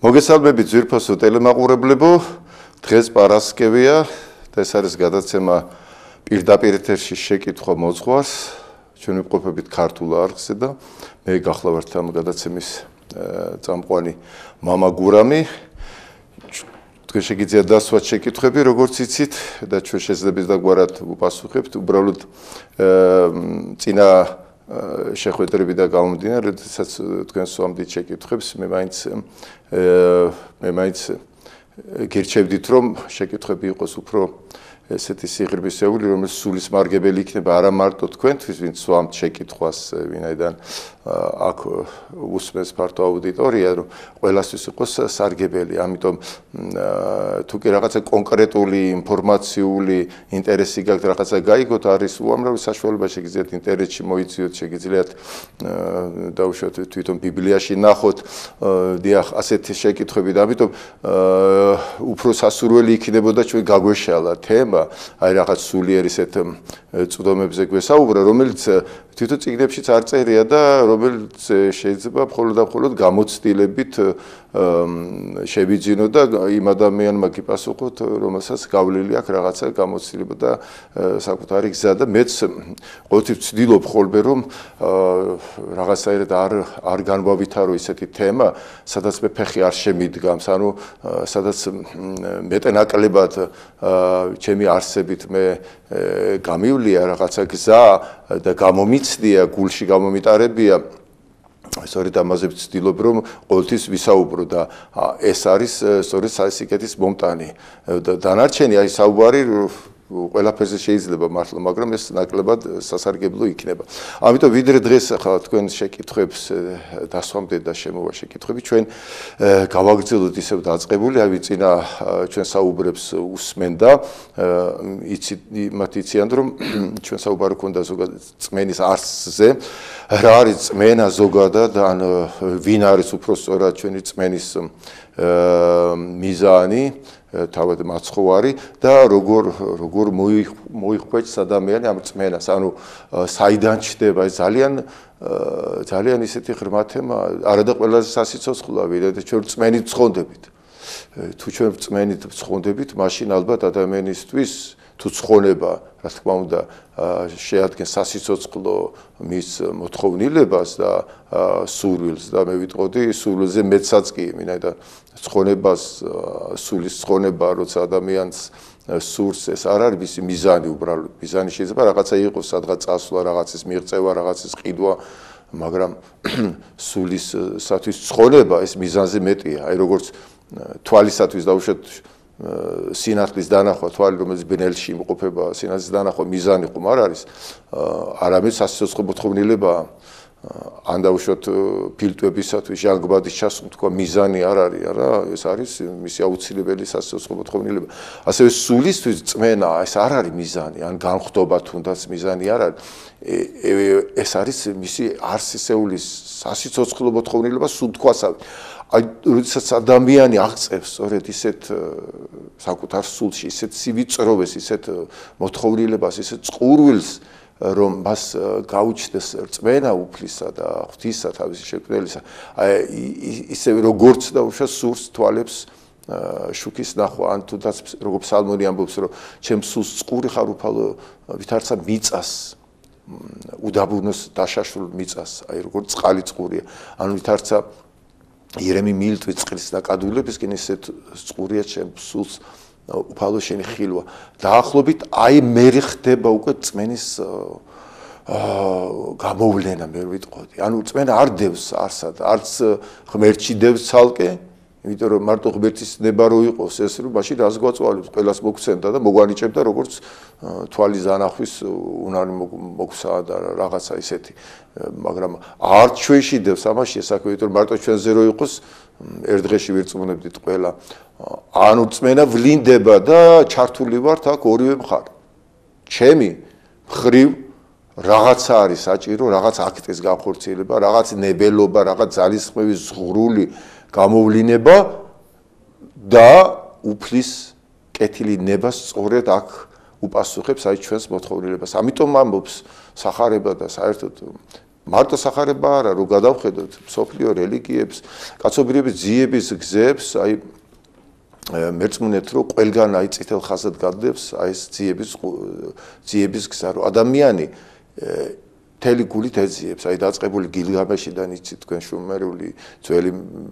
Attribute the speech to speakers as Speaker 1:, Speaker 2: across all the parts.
Speaker 1: მოგესალმებით ძვირფასო ტელემაყურებლებო, დღეს პარასკევია და ეს არის გადაცემა პირდაპირ ეთერში შეკითხვა მოძღვარს, ჩვენ ვიმყოფებით ქართულ არხზე და მე გახლავართ ამ გადაცემის წამყვანი მამა გურამი. თქვენ შეგიძლიათ დასვათ შეკითხვები, როგორც იცით და ჩვენ შეძლებს დაგვარად უპასუხებთ, უბრალოდ წინა შეხვედრები და გამომდინარე, როდესაც თქვენ სვამდით შეკითხვებს, მე მაინც გირჩევდით, რომ შეკითხვები იყოს უფრო ესეთი სიღრმისეული, რომელიც სულის მარგებელი იქნება არა მარტო თქვენთვის, ვინც სვამთ შეკითხვას, ვინაიდან აქ უსმენს ფართო აუდიტორია, რომ ყველასთვის იყოს სარგებელი. ამიტომ თუ კი რაღაცა კონკრეტული ინფორმაციული ინტერესი გაქვთ, რაღაცა გაიგოთ, არის უამრავი საშუალება, შეგიძლიათ ინტერნეტში მოიძიოთ, შეგიძლიათ დაუშვათ თვითონ ბიბლიაში ნახოთ, დიახ, ასეთი შეკითხვები და ამიტომ უფრო სასურველი იქნებოდა ჩვენ გაგვეშალა თემა, აი რაღაც სულიერ ისეთ წვდომებზე გვესაუბრა, რომელიც თვითონ წიგნებშიც არ წერია და რომელიც შეიძლება მხოლოდ და მხოლოდ გამოცდილებით შევიძინო და იმ ადამიანმა გიპასუხოთ, რომელსაც გავლილი აქვს რაღაცა გამოცდილება და საკუთარი გზა და მეც ყოველთვის ვცდილობ ხოლმე რომ რაღაცაერად არ განვავითარო ისეთი თემა, სადაც მე ფეხი არ შემიდგამს, ანუ სადაც მეტნაკლებად ჩემი არსებით მე გამივლია რაღაცა გზა და გამომიცდია, გულში გამომიტარებია. სწორედ ამაზე ვცდილობ, რომ ყოველთვის ვისაუბრო და ეს არის სწორედ სასიკეთის მომტანი. დანარჩენი აი საუბარი ყველაფერზე შეიძლება მართლა, მაგრამ ეს ნაკლებად სასარგებლო იქნება. ამიტომ ვიდრე დღეს ახლა თქვენ შეკითხვებს დასვამდე და შემოვა შეკითხვები, ჩვენ გავაგრძელოთ ისევ დაწყებული, აი წინა ჩვენ საუბრებს უსმენ და მათ იციან, რომ ჩვენ საუბარი ქონდა ზოგადად წმენის არსზე, რა არის წმენა ზოგადად, ან ვინ არის უფრო სწორად ჩვენი წმენის მიზანი, თავად მაცხოვარი და როგორ მოიხვეჭს ადამიანი ამ წმენას, ანუ საიდან ჩდება, ძალიან ისეთი ღრმა თემა, არა და ყველაზე სასიცოცხლოა, ვიდრე ჩვენ წმენით ცხონდებით. თუ ჩვენ წმენით ცხონდებით, მაშინ ალბათ ადამიანისთვის თუ ცხონება, რა თქმა უნდა, შეადგენს სასიცოცხლო მის მოთხოვნილებას და სურვილს და მე ვიტყოდი სურვილზე მეტსაც კი, ვინაიდან ცხონებას, სულის ცხონება, როცა ადამიანს სურს, ეს არ არის მისი მიზანი უბრალოდ. მიზანი შეიძლება რაღაცა იყოს, სადღაც წასვლა, რაღაცის მიღწევა, რაღაცის ყიდვა, მაგრამ სულისათვის ცხონება ეს მიზანზე მეტია. აი როგორც თვალისათვის დაუშვათ სინათლის დანახვა, თვალი რომელიც ბნელში იმყოფება, სინათლის დანახვა მიზანი ხომ არ არის, არამედ სასიცოცხლო მოთხოვნილებაა. ან დაუშვათ ფილტვებისათვის ჟანგბადის ჩასვლა თქვა მიზანი არ არის, არა, ეს არის მისი აუცილებელი სასიცოცხლო მოთხოვნილება. ასევე სულისთვის წმენა ეს არ არის მიზანი, ან განხდობა თუნდაც მიზანი არ არის. ეს არის მისი არსისეულის სასიცოცხლო მოთხოვნილება სულთქვასავი. აი, როდესაც ადამიანი აღწევს სწორედ ისეთ საკუთარ სულში, ისეთ სივიწროვეს, ისეთ მოთხოვნილებას, ისეთ წყურვილს, რომ მას გაუჩნდეს რწმენა უფლისა და ღვთისა თავისი შექმნელისა, ისე როგორც დაუშვათ სურს თვალებს შუქის ნახვა, ან თუნდაც როგორც ფსალმონი ამბობს, რომ ჩემს სულს წყური ხარ უფალო, ვითარცა მიწას, უდაბურნოს დაშაშულ მიწას, აი როგორც წყალი წყურია, ან ვითარცა ირემი მილტვი წყლის დაკადულებისკენ, ისეთ წყურია ჩემს სულს უფალო შენი ხილვა. დაახლოებით აი მე ხდება უკვე წმენის გამოვლენა, მე ვიტყოდი. ანუ წმენა არ დევს არსად, არც ღმერთში დევს ცალკე, იმიტომ რომ მარტო ღმერთის ნება რო იყოს ეს, რომ მაშინ რას გვაწვალებს, ყველას მოგცემდა და მოგვანიჭებდა როგორც თვალის დანახვის უნარი მოგსაა და რაღაცა ისეთი. მაგრამ არც ჩვენში დევს ამაში საქმე, იმიტომ რომ მარტო ჩვენზე რო იყოს, ერთ დღეში ვირწმუნებდით ყველა. ანუ წმენა ვლინდება და ჩართული ვართ აქ ორივე მხარე. ჩემი მხრივ რაღაცა არის საჭირო, რაღაც აქტის განხორციელება, რაღაც ნებელობა, რაღაც ძალისხმევის ზღვრული გამოვლინება და უფლის კეთილი ნება სწორედ აქ უპასუხებს აი ჩვენს მოთხოვნილებას. ამიტომ ამბობს სახარება და საერთოდ მარტო სახარება არა, რომ გადავხედოთ სოფლიო რელიგიებს, კაცობრიობის ძიების გზებს, აი მერწმუნეთ რომ ყველგან აი წითელ ხაზად გადდებს აი ეს ძიების გზა, რომ ადამიანი მთელი გულით ეძიებს, აი დაწყებული გილგამეშიდან იცით თქვენ შუმერული ძველი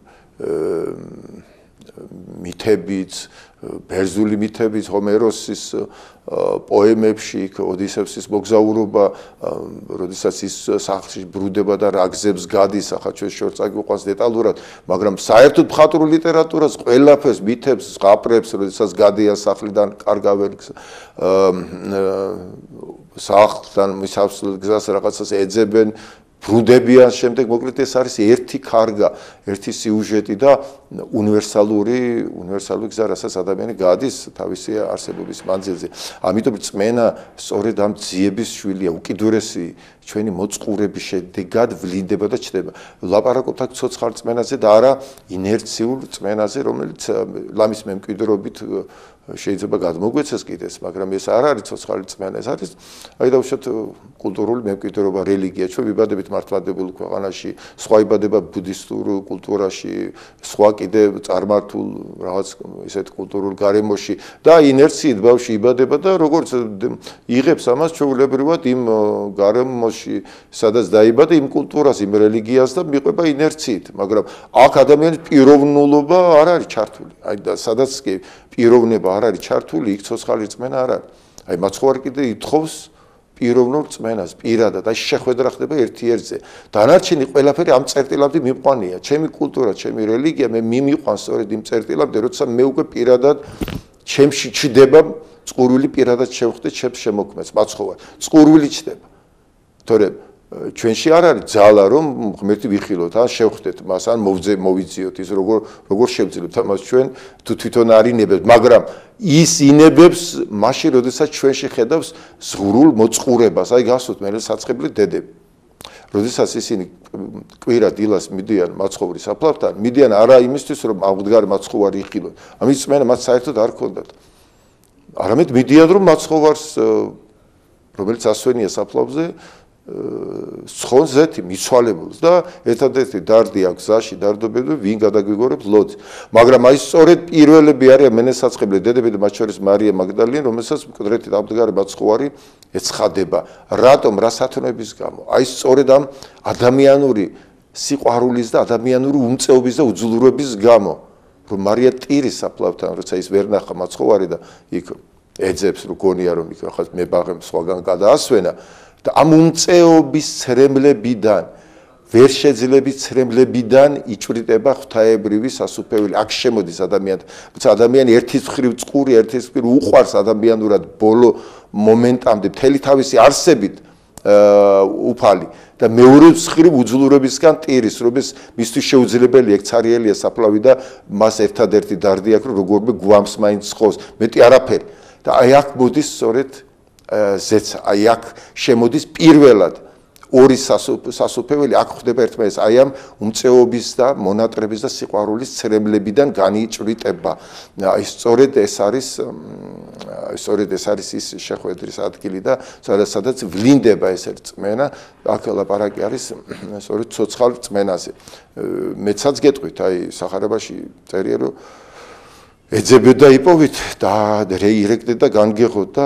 Speaker 1: მითებით, ბერძნული მითებით, ჰომეროსის პოემებში, ოდისევსის მოგზაურობა, როდესაც ის სახლში ბრუდება და რა გზებს გადის, ახლა ჩვენ შორს წაგვიყვანს დეტალურად, მაგრამ საერთოდ მხატვრულ ლიტერატურას ყველაფერს მითებს, ზღაპრებს, როდესაც გადიან სახლიდან, კარგავენ სახლთან მისასვლელ გზას რაღაცას ეძებენ, ბრუნდებიან, შემდეგ მოკლედ ეს არის ერთი კარგა, ერთი სიუჟეტი და უნივერსალური გზა, რასაც ადამიანი გადის თავისი არსებობის მანძილზე. ამიტომ რწმენა სწორედ ამ ძიების შვილია, უკიდურესი ჩვენი მოწყურების შედეგად ვლინდება და ჩნდება. ვლაპარაკობთ აქ ცოცხალ რწმენაზე და არა ინერციულ რწმენაზე, რომელიც ლამის მემკვიდრეობით შეიძლება გადმოგვეცეს კიდეს, მაგრამ ეს არ არის ცოცხალი რწმენა, ეს არის აი დავუშვათ კულტურული მემკვიდრეობა, რელიგია. ჩვენ ვიბადებით მართლმადებულ ქვეყანაში, სხვა იბადება ბუდისტურ კულტურაში, სხვა კიდე წარმართულ რაღაც ისეთ კულტურულ გარემოში და ინერციით ბავშვი იბადება და როგორც იღებს ამას ჩვეულებრივად იმ გარემოში, სადაც დაიბადა, იმ კულტურას, იმ რელიგიას და მიყვება ინერციით, მაგრამ აქ ადამიანის პიროვნულობა არ არის ჩართული. აი და სადაც კი პიროვნება არ არის ჩართული, იქ ცოცხალი რწმენა არ არის. აი მაცხოვარი კიდე ითხოვს პიროვნულ რწმენას, პირადად, აი შეხვედრა ხდება ერთ-ერთზე. დანარჩენი ყველაფერი ამ წერტილამდე მიყვანია. ჩემი კულტურა, ჩემი რელიგია მე მიმიყვანს სწორედ იმ წერტილამდე, როცა მე უკვე პირადად ჩემში ჩდება წყურვილი პირადად შევხვდე ჩემს შემოქმედს, მაცხოვარ. წყურვილი ჩდება. თორემ ჩვენში არ არის ძალა რომ ღმერთი ვიხილოთ, ან შევხვდეთ მას, ან მოვიძიოთ ის როგორ შევძლებთ ამას ჩვენ თუ თვითონ არ ინებებთ, მაგრამ ის ინებებს მაშინ, როდესაც ჩვენში ხედავს ზღურულ მოწყურებას, აი გასვოთ მე საცხებლე დედები. როდესაც ისინი კვირა დილას მიდიან მაცხოვრის საფლავთან, მიდიან არა იმისთვის რომ აღმდგარი მაცხოვარი იხილოთ. ამის წმენა მათ საერთოდ არ ჰქონდათ. არამედ მიდიან რომ მაცხოვარს რომელიც ასვენია საფლავზე ცხონს ზეთი მიცვალებულს და ერთადერთი დარდი აქვს გზაში დარდობები ვინ გადაგვიგორებს ლოძს მაგრამ აი სწორედ პირველები არიან მენესაცხებლე დედები და მათ შორის მარია მაგდალენი რომელსაც მკვდრეთით ამდგარი მაცხოვარი ეცხადება რატომ რა სათნოების გამო აი სწორედ ამ ადამიანური სიყვარულის და ადამიანური უმწეობის და უძლურების გამო რომ მარია ტირის საფლავთან როცა ის ვერ ნახა მაცხოვარი და იქ ეძებს რომ გონია რომ იქ ახლა მე ბაღემ სხვაგან გადაასვენა და ამ უმწეობის ცრემლებიდან ვერ შეძლების ცრემლებიდან იჭვრიტება ღვთაებრივი სასუფეველი აქ შემოდის ადამიანთან თუმცა ადამიანი ერთის მხრივ წყური ერთის მხრივ უყვარს ადამიანურად ბოლო მომენტამდე მთელი თავისი არსებით უფალი და მეორე მხრივ უძლურებისგან ტირის რომელიც მისთვის შეუძლებელია ცარიელია საფლავი და მას ერთადერთი დარდი აქვს რომ როგორმე გვამს მაინც ხოს მეტი არაფერი და აი აქ მოდის სწორედ ზეც აი აქ შემოდის პირველად ორი სასופველი აქ ხდება ერთმანეთს აი ამ უმწეობის და მონატრების და სიყვარულის ცრემლებიდან განიჭვრიტება აი სწორედ ეს არის ის შეხვედრის ადგილი და სადაც ვლინდება ეს რწმენა აქ ლაპარაკი არის სწორედ ცოცხალ რწმენაზე მეცაც გეტყვით აი სახარებაში წერია რომ ეძებეთ და იპოვით და რეირექტეთ და განგეხოთ და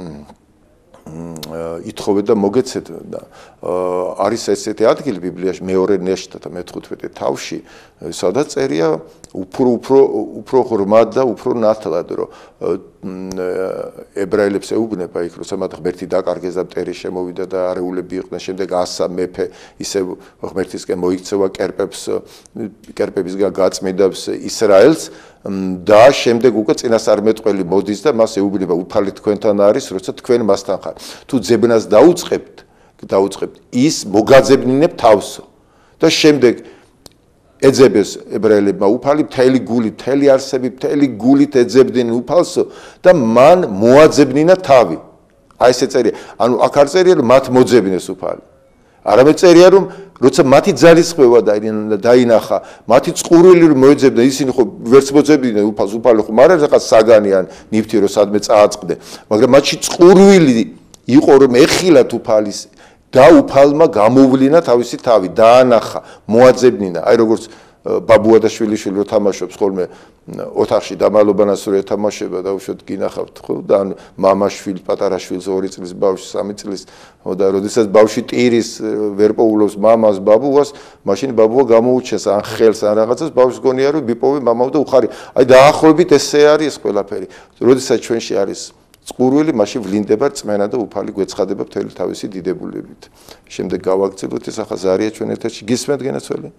Speaker 1: ითხოვეთ და მოგეცეთ და არის ესეთი ადგილი ბიბლიაში მეორე ნეშტათა მე-15 თავში სადაც წერია უფრო ღრმად და უფრო ნათლად რომ ებრაელებს ეუბნება იქ რომ მათ ღმერთი დაკარგეს და მტერი შემოვიდა და არეულები იყვნენ შემდეგ ასა მეფე ისე ღმერთისკენ მოიქცევა კერპებისგან გაწმიდავს ისრაელს და შემდეგ უკვე წინასწარმეტყველი მოდის და მას ეუბნება უფალი თქვენთან არის როცა თქვენ მასთან ხართ თუ ძებნას დაუწყებთ ის მოგაძებნინებ თავსო და შემდეგ ეძებეს ებრაელებმა უფალი მთელი გულით მთელი არსებით მთელი გულით ეძებდნენ უფალსო და მან მოაძებნინა თავი აი ესე წერია ანუ აქ არ წერია რომ მათ მოძებნეს უფალი არამედ წერია რომ როცა მათი ძალისხმევა დაინახა მათი წყურვილი რომ მოეძებნა ისინი ხო ვერც მოძებნდნენ უფალს უფალი ხო მაგრამ რაღაც საგანი ან ნიფთი რომ სადმე წააწყდნენ მაგრამ მათში წყურვილი იყო რომ ეხილათ უფალის და უფალმა გამოვლინა თავისი თავი, დაანახა, მოაძებნინა, აი როგორც ბაბუადაშვილი რო თამაშობს ხოლმე ოთახში დამალობანას რო ეთამაშება და უშოთ გინახავთ ხო და მამაშვილი პატარა შვილს 2 წლის ბავშვს 3 წლის და როდესაც ბავშვი ტირის ვერ პოულობს მამას ბაბუას მაშინ ბაბუა გამოუჩეს ან ხელს ან რაღაცას ბავშვს გონია რომ ბიპოვე მამაო და უხარი აი დაახლოებით ესე არის ეს ყველაფერი როდესაც ჩვენში არის წყურვილი მაშინ ვლინდება წმენა და უფალი გვეცხადება მთელი თავისი დიდებულებით შემდეგ გავაგრძელოთ ეს ახლა ზარია ჩვენ ეთერში გისმენთ გენაცველი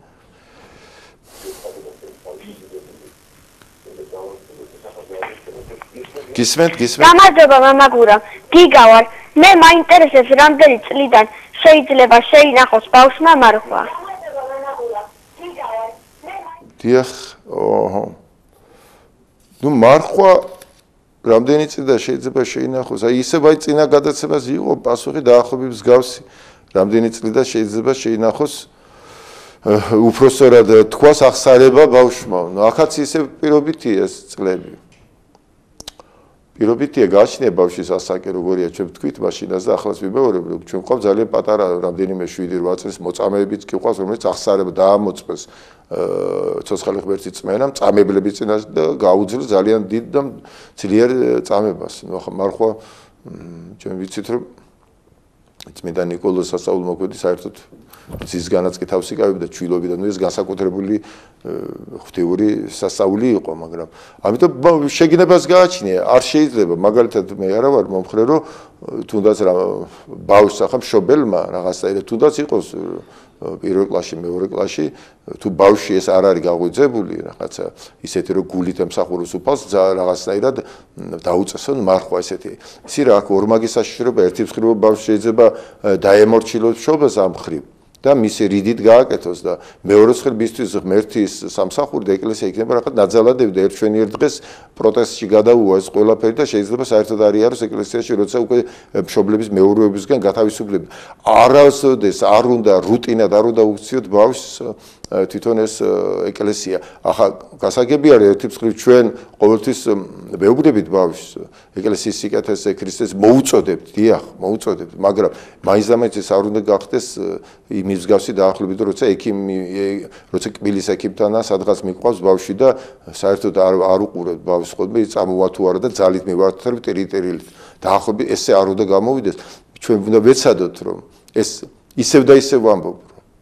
Speaker 1: გისმენთ
Speaker 2: გამარჯობა მამაგურა გიგავარ მე მაინტერესებს რამდენი წლიდან შეიძლება შეინახოს ბავშვმა მარხვა
Speaker 1: დიახ ოჰო ნუ მარხვა რამდენი წლიდან შეიძლება შეინახოს აი ისე ვაი წინა გადაცემას იყო პასუხი დაახლოებით მსგავსი რამდენი წლიდან შეიძლება შეინახოს უпроსორად თქვას ახსარება ბავშვმა ახაც ისე პირობითია ეს წლები პირობითია გააჩნია ბავშვის ასაკი როგორია ჩვენ ვთქვით მაშინაც და ახლაც ვიმეორებ რომ ჩვენ ყავს ძალიან პატარა რამდენიმე 7-8 წლის მოწამეებიც კი ყავს რომელიც ახსარება დაამოწმეს ცოცხალი ღმერთის წმენამ წამებლების წინაშე და გაუძლეს ძალიან დიდ და ძლიერ წამებას ნუ ახლა მარხვა ჩვენ ვიცით რომ წმინდა ნიკოლოზ სასწაულმოქმედი საერთოდ ძისგანაც კი თავს იკავებდა ჩვილობიდან ნუ ეს განსაკუთრებული ღვთიური სასწაული იყო მაგრამ ამიტომ შეგნებას გააჩნია არ შეიძლება მაგალითად მე არა ვარ მომხრე რომ თუნდაც რა ბავშვს ახლა მშობელმა რაღაცა თუნდაც იყოს პირველ კლასში მეორე კლასში თუ ბავშვი ეს არ არის გაღვიძებული რაღაცა ისეთი რომ გულით ემსახუროს უფალს რაღაცნაირად დაუწესონ მარხვა ესეთი ისი რა აქ ორმაგი საშიშროება ერთი მხრივ ბავშვი შეიძლება დაემორჩილოს მშობელს ამ მხრივ და მისი რიდით გააკეთოს და მეორე მხრივ ღმერთის სამსახური და ეკლესია იქნება რაღაც ნაძალადები და ერთშვენიერ დღეს პროტესტში გადაუვა ეს ყველაფერი და შეიძლება საერთოდ არ იაროს ეკლესიაში როცა უკვე მშობლების მეურვეობისგან გათავისუფლება არასოდეს არ უნდა რუტინად არ უნდა უქციოთ ბავშვს თვითონ ეს ეკლესია ახლა გასაგებია რომ ერთი მხრივ ჩვენ ყოველთვის მეუბნებით ბავშვს ეკლესიის სიკეთესე ქრისტეს მოუწოდებთ დიახ მოუწოდებთ მაგრამ მაინც და მაინც ეს არ უნდა გახდეს იმის მსგავსი დაახლოებით როცა ექიმი როცა კბილის ექიმთანა სადღაც მიყვავს ბავშვი და საერთოდ არ უყურებთ ბავშვს ხოლმე წამოვა თუ არა და ძალით მივართრებით ტერიტორიით დაახლოებით ესე არ უნდა გამოვიდეს ჩვენ უნდა ვეცადოთ რომ ეს ისევ და ისევ ვამბობ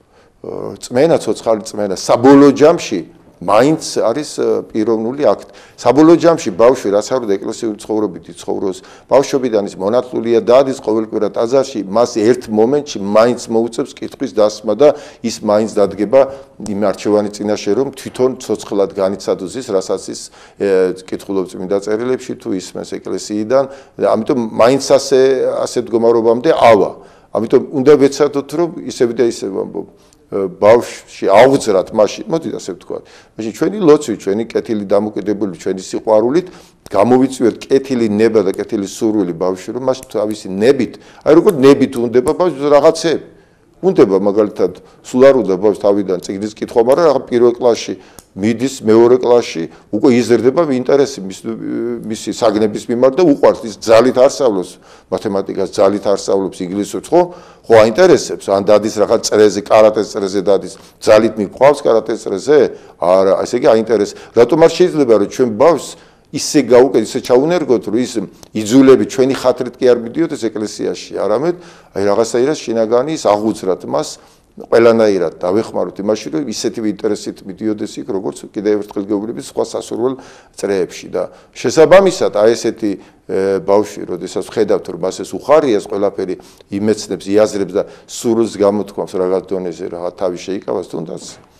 Speaker 1: წმენა ცოცხალი წმენა საბოლოო ჯამში მაინც არის პიროვნული აქტი საბოლოო ჯამში ბავშვი რაც არ უნდა ეკლესიური ცხოვრობით იცხოვროს ბავშვობიდან ის მონათლულია დადის ყოველკვირა ტაძარში მას ერთ მომენტში მაინც მოუწევს კითხვის დასმა და ის მაინც დადგება იმ არჩევანი წინაშე რომ თვითონ ცოცხლად განიცადოს ის რასაც ის კითხულობს წმინდა წერილებში თუ ისმენს ეკლესიიდან ამიტომ მაინც ასე მდგომარეობამდე ავა ამიტომ უნდა ვეცადოთ რომ ისევ და ისევ ვამბობ ბავშვში აღვძრათ მაშინ მოდი ასე ვთქვა მაშინ ჩვენი ლოცვი ჩვენი კეთილი დამოკიდებული ჩვენი სიყვარულით გამოვიწვიოთ კეთილი ნება და კეთილი სურვილი ბავშვში რომ მას თავისი ნებით აი როგორ ნებით უნდება ბავშვს რაღაცები უნდება მაგალითად სულ არ უნდა ბავშვს თავიდან წიგნის კითხვა მაგრამ რაღაც პირველ კლასში მიდის მეორე კლასში უკვე იზრდება ინტერესი მისი საგნების მიმართ და უყვარს ის ძალით არ სწავლობს მათემატიკას ძალით არ სწავლობს ინგლისურს ხო აინტერესებს ან დადის რაღაც წრეზე კარატეს წრეზე დადის ძალით მიყვავს კარატეს წრეზე არა ესე იგი აინტერესებს რატომ არ შეიძლება რომ ჩვენ ბავშვს ისე გაუკეთოთ ისე ჩაუნერგოთ რომ ის იძულები ჩვენი ხათრით კი არ მიდიოდეს ეკლესიაში არამედ აი რაღაცაირად შინაგანი ის აღუძრათ მას ყველანაირად დავეხმაროთ იმაში რომ ისეთივე ინტერესით მიდიოდეს იქ როგორც კიდევ ერთხელ გეუბნებით სხვა სასურველ წრეებში და შესაბამისად აი ესეთი ბავშვი როდესაც ხედავთ რომ მას ეს უხარია ეს ყველაფერი იმეცნებს იაზრებს და სურვილს გამოთქვამს რაღაც დონეზე რაღაც თავი შეიკავას თუნდაც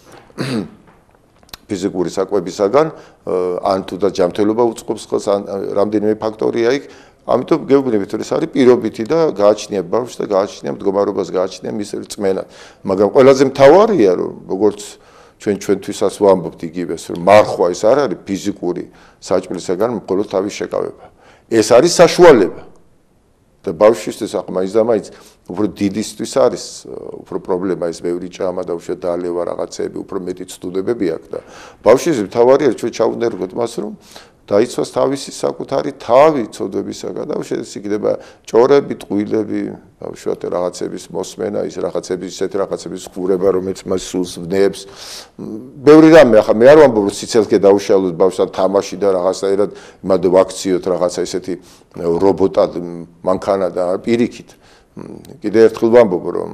Speaker 1: ფიზიკური საკვებისაგან ან თუნდაც ჯანმრთელობა უწყობს ხელს ან რამდენიმე ფაქტორია იქ ამიტომ გეუბნებით რომ ეს არის პირობითი და გააჩნია ბავშვს და გააჩნია მდგომარეობას გააჩნია მის წმენა მაგრამ ყველაზე მთავარია რომ როგორც ჩვენთვისაც ვამბობთ იგივეს რომ მარხვა ეს არ არის ფიზიკური საჭმელისაგან მხოლოდ თავის შეკავება ეს არის საშუალება და ბავშვისთვის ახლა მაინც და მაინც უფრო დიდისთვის არის უფრო პრობლემა ეს ბევრი ჭამა და უშუალოდ დალევა რაღაცები უფრო მეტი ცდუდებები აქვს და ბავშვის მთავარია ჩვენ ჩაუნერგოთ მას რომ დაიცვას თავისი საკუთარი თავი ცოდვებისაგან და უშედეგოდ იქნება ჭორები, ტყუილები, ბავშვად რაღაცების მოსმენა, ის რაღაცების ისეთი რაღაცების ხურება, რომელიც მას სულს ვნებს. ბევრი რამე, ახლა მე არ ვამბობ, რომ სიცილკე დაუშალოთ ბავშვთან თამაში და რაღაცაერად იმად ვაქციოთ რაღაცა ისეთი რობოტად მანქანა და პირიქით. კიდევ ერთხელ ვამბობ, რომ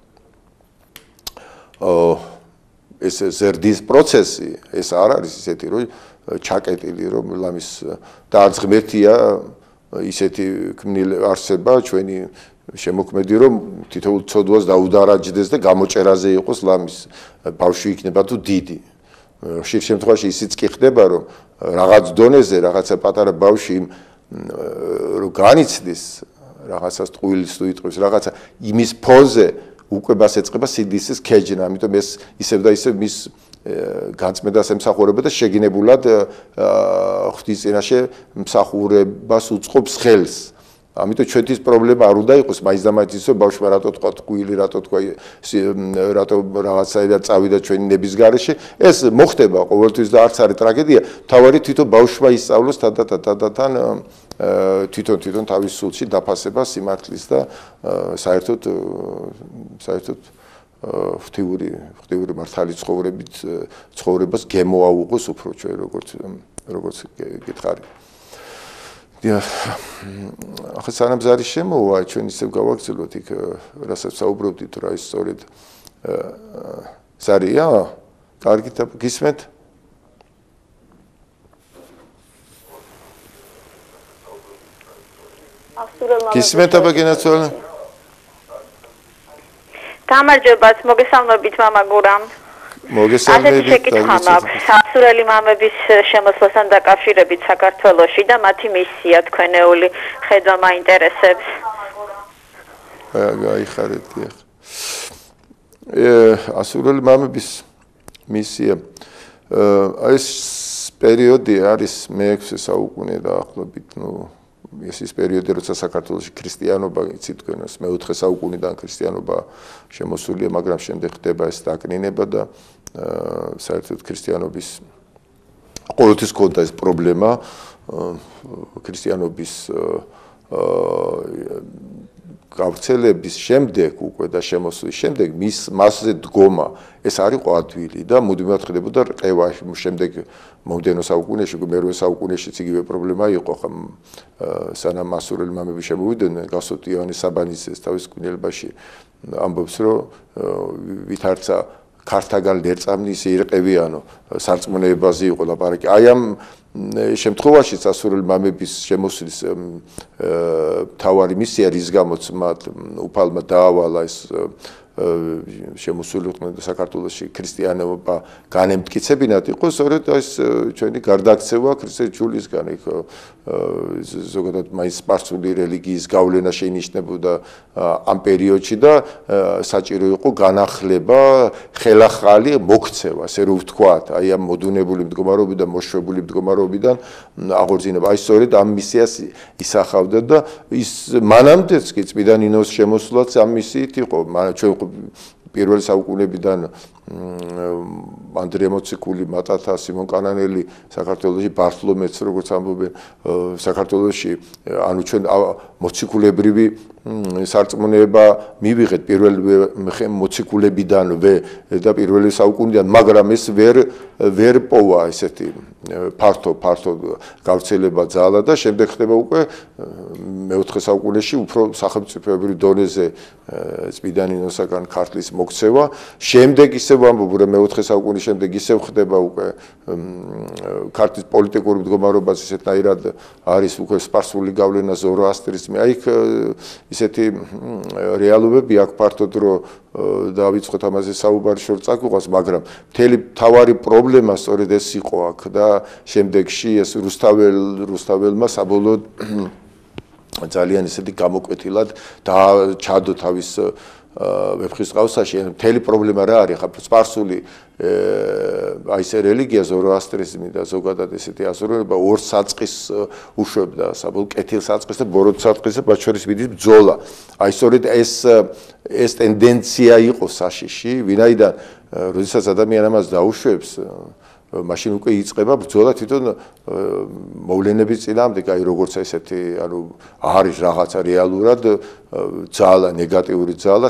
Speaker 1: ეს ზრდის პროცესი, ეს არ არის ისეთი, რომ ჩაკეტილი, რომ ლამის და არც ღმერთია ისეთი ქმნილი არსება ჩვენი შემოქმედი, რომ თითოეულ ცოდვას დაუდარაჯდეს და გამოჭერაზე იყოს ლამის ბავშვი იქნება თუ დიდი. ხშირ შემთხვევაში ისიც კი ხდება, რომ რაღაც დონეზე რაღაცა პატარა ბავშვი რომ განიცდის რაღაცას ტყუილის თუ იტყვის რაღაცა იმის ფონზე უკვე მას ეწყება სიდისის ქეჯნა, ამიტომ ეს ისევ და ისევ მის განწმენდას ემსახურება და შეგინებულად ღვთის წინაშე მსახურებას უწყობს ხელს. ამიტომ ჩვენთვის პრობლემა არ უნდა იყოს მაინც და მაინც ისო ბავშვმა რატო თქვა ტყუილი, რატო თქვა რატო რაღაცაერად წავიდა ჩვენი ნების გარეშე. ეს მოხდება ყოველთვის და არც არის ტრაგედია. თავარი თვითონ ბავშვმა ისწავლოს თან თვითონ თავის სულში დაფასება სიმართლის და საერთოდ ღვთიური მართალი ცხოვრებას გემოაუღოს უფრო ჩვენ როგორც გითხარი. ახლა სანამ ზარი შემოვა, ჩვენ ისევ გავაგრძელოთ იქ, რასაც საუბრობდით, რა ის სწორედ ზარია? კარგით, გისმენთ? გისმენთ აბა გენაცვალე?
Speaker 3: გამარჯობათ, მოგესალმებით მამა გურამ.
Speaker 1: მოგესალმებით.
Speaker 3: შეკითხვა მაქვს ასურელი მამების შემოსვლასთან დაკავშირებით საქართველოში და მათი მისია თქვენეული ხედვა მაინტერესებს.
Speaker 1: გაიხარეთ დიახ. ასურელი მამების მისია ეს პერიოდი არის მე-6 საუკუნე დაახლოებით, ეს ის პერიოდი, როცა საქართველოში ქრისტიანობა, იცით თქვენს, მე-4 საუკუნიდან ქრისტიანობა შემოსულია, მაგრამ შემდეგ ხდება ეს დაკნინება და საერთოდ ქრისტიანობის ყოველთვის ჰქონდა ეს პრობლემა ქრისტიანობის გავრცელების შემდეგ უკვე და შემოსვლის შემდეგ მასზე დგომა ეს არ იყო ადვილი და მუდმივად ხდებოდა რყევა შემდეგ მომდევნო საუკუნეში, მე-8 საუკუნეშიც იგივე პრობლემა იყო, სანამ ასურელი მამები შემოვიდნენ, გასოთ ივანე საბანიძეს თავის კვნილებაში ამბობს, რომ ვითარცა ქართაგან ლერწამნის ირყევიანო სარწმუნოებაზე იყო ლაპარაკი. აი ამ შემთხვევაშიც ასურელი მამების შემოსვლის მთავარი მისია, რის გამოც მათ უფალმა დაავალა ეს შემოსული საქართველოში ქრისტიანობა განემტკიცებინათ იყო სწორედ ეს ჩვენი გარდაქცევა ქრისტეჩულისგან იქ ზოგადად მაინც სპარსული რელიგიის გავლენა შეინიშნებოდა ამ პერიოდში და საჭირო იყო განახლება, ხელახალი მოქცევა, ასე რომ ვთქვათ, აი ამ მოდუნებული მდგომარეობიდან, მოშვებული მდგომარეობიდან აღორძინება. აი სწორედ ამ მისიას ისახავდა და ის მანამდეც კი წმინდა ნინოს შემოსვლაც ამ მისიით იყო. ჩვენ პირველ საუკუნეებიდან ანდრია მოციქული, მატათა, სიმონ კანანელი საქართველოში, ბართლომეც როგორც ამბობენ საქართველოში, ანუ ჩვენ მოციქულებრივი სარწმუნოება მივიღეთ პირველ მოციქულებიდანვე და პირველი საუკუნიდან, მაგრამ ეს ვერ პოვა ესეთი ფართო გავრცელება ძალა და შემდეგ ხდება უკვე მე-4 საუკუნეში უფრო სახელმწიფოებრივ დონეზე წმინდა ნინოსაგან ქართლის მოქცევა. შემდეგ ისევ ვამბობ, რომ მე-4 საუკუნის შემდეგ ისევ ხდება უკვე ქართლის პოლიტიკური მდგომარეობაც ისეთნაირად არის უკვე სპარსული გავლენა, ზოროასტრიზმი. აი ისეთი რეალობები აქვს ფართოდ, რომ დავიწყოთ ამაზე საუბარი შორ წაგვიყვანს, მაგრამ მთელი თავარი პრობლემა სწორედ ეს იყო აქ და შემდეგში ეს რუსთაველმა საბოლოოდ ძალიან ისეთი გამოკვეთილად ჩადო თავის ვეფხისტყაოსანში. მთელი პრობლემა რა არის? ხა სპარსული აი ეს რელიგია, ზოროასტრიზმი და ზოგადად ესეთი აზროვნება ორ საწყის უშვებდა, საბოლოოდ კეთილ საწყის და ბოროტ საწყის და მათ შორის მიდის ბრძოლა. აი სწორედ ეს ტენდენცია იყო საშიში, ვინაიდან როდესაც ადამიანი ამას დაუშვებს მაშინ უკვე იწყება ბრძოლა თვითონ მოვლენების წინააღმდეგ, აი როგორც ესეთი, ანუ არის რაღაცა რეალურად ძალა, ნეგატიური ძალა,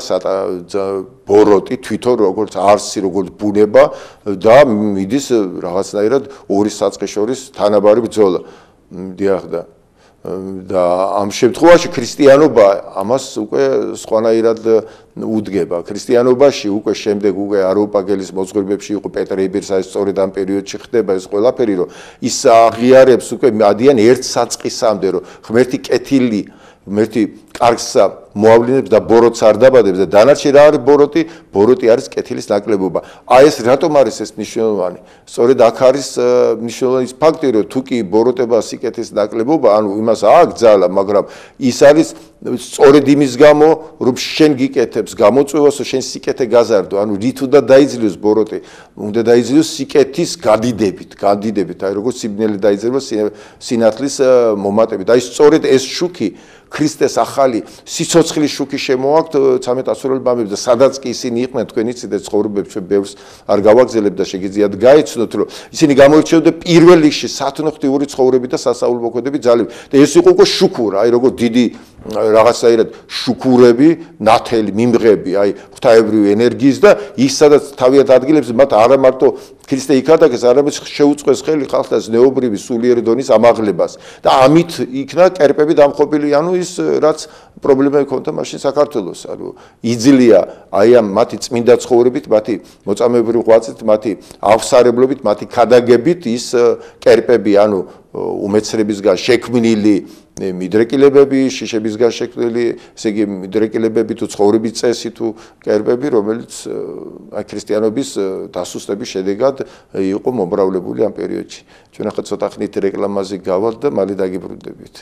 Speaker 1: ბოროტი თვითონ როგორც არსი, როგორც ბუნება და მიდის რაღაცნაირად ორი საწყის შორის თანაბარი ბრძოლა. დიახ და ამ შემთხვევაში ქრისტიანობა ამას უკვე სხვანაირად უდგება. ქრისტიანობაში უკვე შემდეგ უკვე არაუპაგელის მოძღვრებებში იყო პეტრეიბერს აი სწორედ ამ პერიოდში ხდება ეს ყველაფერი, რომ ის აღიარებს უკვე ადიან ერთ საწყისამდე, რომ ღმერთი კეთილი, ღმერთი კარგს მოავლინებს და ბოროტს არ დაბადებს და დანარჩენი რა არის ბოროტი? ბოროტი არის კეთილის ნაკლებობა. აი ეს რატომ არის ეს მნიშვნელოვანი? სწორედ აქ არის მნიშვნელოვანი ფაქტი, რომ თუ კი ბოროტება სიკეთის ნაკლებობა, ანუ იმას აქვს ძალა, მაგრამ ის არის სწორედ იმის გამო, რომ შენ გიკეთებს გამოწვევასო, შენ სიკეთე გაზარდო, ანუ რით უნდა დაიძლიოს ბოროტი? უნდა დაიძლიოს სიკეთის გადიდებით, აი როგორც სიბნელე დაიძლება სინათლის მომატებით. აი სწორედ ეს შუქი ქრისტეს ახალი სიცოცხლის შუქი შემოაქვთ 13 ასურელ ბაბებს და სადაც კი ისინი იყვნენ თქვენ იცით ეს ცხოვრებებს ჩვენ ბევრს არ გავაგზავნებ და შეგიძლიათ გაიცნოთ რომ ისინი გამოირჩეოდნენ პირველ რიგში სათნოხტიური ცხოვრებით და სასაულმოქმედებით ძალებით და ეს იყო უკვე შუქურა აი როგორ დიდი რაღაცაირად შუქურები ნათელი მიმღები აი ღვთაებრივი ენერგიის და ის სადაც თავიანთ ადგილებზე მათ არა მარტო ქრისტე იქადაგეს არამედ შეუწყეს ხელი ხალხთა ზნეობრივი სულიერი დონის ამაღლებას და ამით იქნა კერპები დამხობილი ანუ ის რაც პრობლემა ჰქონდა მაშინ საქართველოს ანუ იძლია აი ამ მათი წმინდა ცხოვრებით მათი მოწამეებრივი ღვაწლით მათი აღსარებლობით მათი ქადაგებით ის კერპები ანუ უმეცრებისგან შექმნილი მიდრეკილებები შიშებისგან შექმნილი ესე იგი მიდრეკილებები თუ ცხოვრების წესი თუ კერპები რომელიც აი ქრისტიანობის დასუსტების შედეგად იყო მომრავლებული ამ პერიოდში ჩვენ ახლა ცოტა ხნით რეკლამაზე გავალთ და მალე დაგიბრუნდებით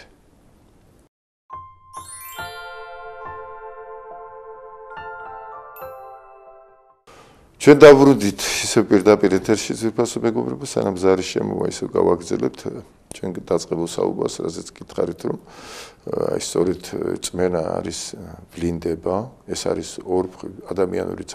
Speaker 1: ჩვენ დავბრუნდით ისე პირდაპირ ეთერში ძვირფასო მეგობრებო სანამ ზარი შემოვა ისე გავაგრძელებთ ჩვენ დაწყებულ საუბარს რაზეც გითხარით რომ აი სწორედ წმენა არის ვლინდება ეს არის ადამიანური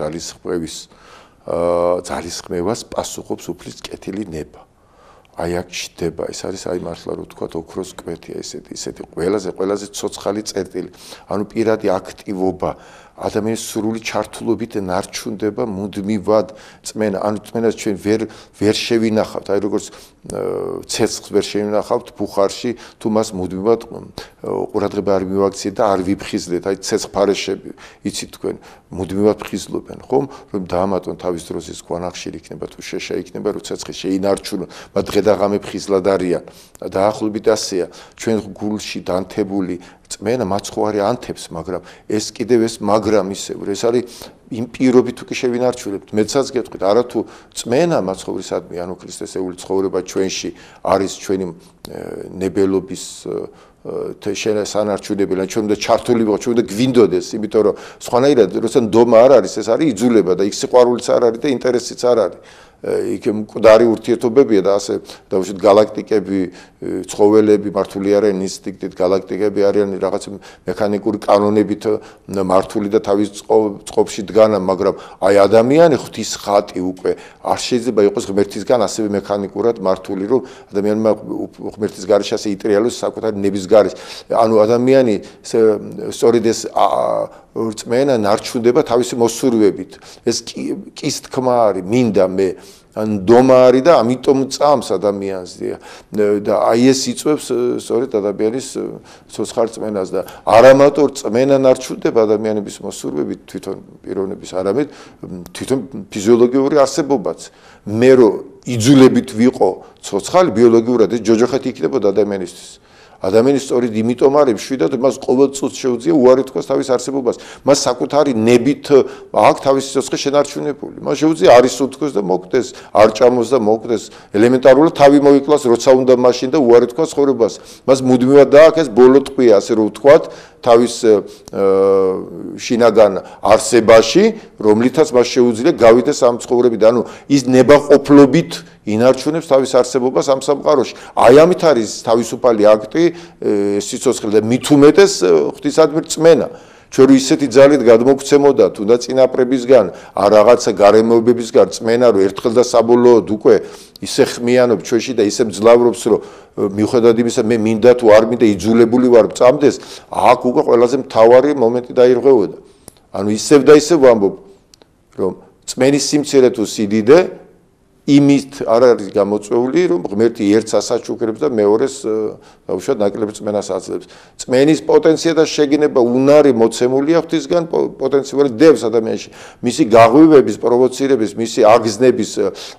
Speaker 1: ძალისხმევას პასუხობს უფლის კეთილი ნება აი აქ ჩდება ეს არის აი მართლა რო თქვა ოქროს კვეთია ესეთი ყველაზე ცოცხალი წერტილი ანუ პირადი აქტივობა ადამიანის სრული ჩართულობით ნარჩუნდება მუდმივად წმენა ანუ წმენას ჩვენ ვერ შევინახავთ აი როგორც ცეცხლს ვერ შევინახავთ ბუხარში თუ მას მუდმივად ყურადღება არ მივაქციეთ და არ ვიფხიზლეთ აი ცეცხლფარეშები იცით თქვენ მუდმივად ფხიზლობენ ხომ რომ დაამატონ თავის დროს ის ქვანახშირი იქნება თუ შეშა იქნება რომ ცეცხლი შეინარჩუნონ მათ დღე და ღამე ფხიზლად არიან დაახლოებით ასეა ჩვენ გულში დანთებული წმენა მაცხოვარი ანთებს მაგრამ ეს კიდევ ეს მაგრამ ისევ ეს არის იმ პირობით თუ კი შევინარჩუნებთ მეცაც გეტყვით არა თუ წმენა მაცხოვრისადმი ანუ ქრისტესეული ცხოვრება ჩვენში არის ჩვენი ნებელობის სანარჩუნებელი ჩვენ უნდა ჩართული ვიყოთ ჩვენ უნდა გვინდოდეს იმიტომ რომ სხვანაირად როცა ნდომა არ არის ეს არის იძულება და იქ სიყვარულიც არ არის და ინტერესიც არ არის იქ მკვდარი ურთიერთობებია და ასე დავუშვით galaktikები ცხოველები მართული არიან ინსტინქტით galaktikები არიან რაღაც მექანიკური კანონებით მართული და თავის წყობში დგანა მაგრამ აი ადამიანი ღვთის ხატი უკვე არ შეიძლება იყოს ღმერთისგან ასევე მექანიკურად მართული რომ ადამიანმა ღმერთის გარეშე ასე იტრიალოს საკუთარი ნების გარეშე ანუ ადამიანი სწორედ ეს წმენა ნარჩუნდება თავისი მოსურვებით ეს კის თქმა არის მინდა მე ან დომარი და ამიტომ წამს ადამიანს და აი ეს იწვევს სწორედ ადამიანის ცოცხალ წმენას და არამატო წმენა ნარჩუნდება ადამიანების მოსურვებით თვითონ პიროვნების არამედ თვითონ ფიზიოლოგიური არსებობაც მე რომ იძულებით ვიყო ცოცხალი ბიოლოგიურად ეს ჯოჯოხეთი იქნებოდა ადამიანისთვის ადამიანის სწორედ იმიტომ არის მშვიდად მას ყოველ წუთს შეუძლია უარი თქვას თავის არსებობას მას საკუთარი ნებით აქვს თავისი სიცოცხლე შენარჩუნებული მას შეუძლია არის უთქვას და მოკვდეს არ ჭამოს და მოკვდეს ელემენტარულად თავი მოიკლას როცა უნდა მაშინ და უარი თქვას ცხოვრებას მას მუდმივად დააქვს ეს ბოლო ტყვია ასე რომ ვთქვათ თავის შინაგან არსებაში რომლითაც მას შეუძლია გავიდეს ამ ცხოვრებიდან ანუ ის ნებაყოფლობით ინარჩუნებს თავის არსებობას ამ სამყაროში. აი ამით არის თავისუფალი აქტი სიცოცხლე და მით უმეტეს ღვთისადმი წმენა. ჩვენ რო ისეთი ძალით გადმოგცემოდა თუნდაც წინაპრებისგან არ რაღაცა გარემოებებისგან წმენა რომ ერთხელ და საბოლოოდ უკვე ისე ხმიანობ ჩვენში და ისე მძლავრობს რომ მიუხედავად იმისა მე მინდა თუ არ მინდა იძულებული ვარ წამდეს აქ უკვე ყველაზე მთავარი მომენტი დაირღვევოდა ანუ ისევ და ისევ ვამბობ რომ წმენის სიმცირე თუ სიდიდე იმით არ არის გამოწვეული რომ ღმერთი ერთს ასაჩუქრებს და მეორეს დაუშვათ ნაკლებ წმენას აძლევს წმენის პოტენცია და შეგინება უნარი მოცემულია ღვთისგან პოტენციალი დევს ადამიანში მისი გაღვივების პროვოცირების მისი აგზნების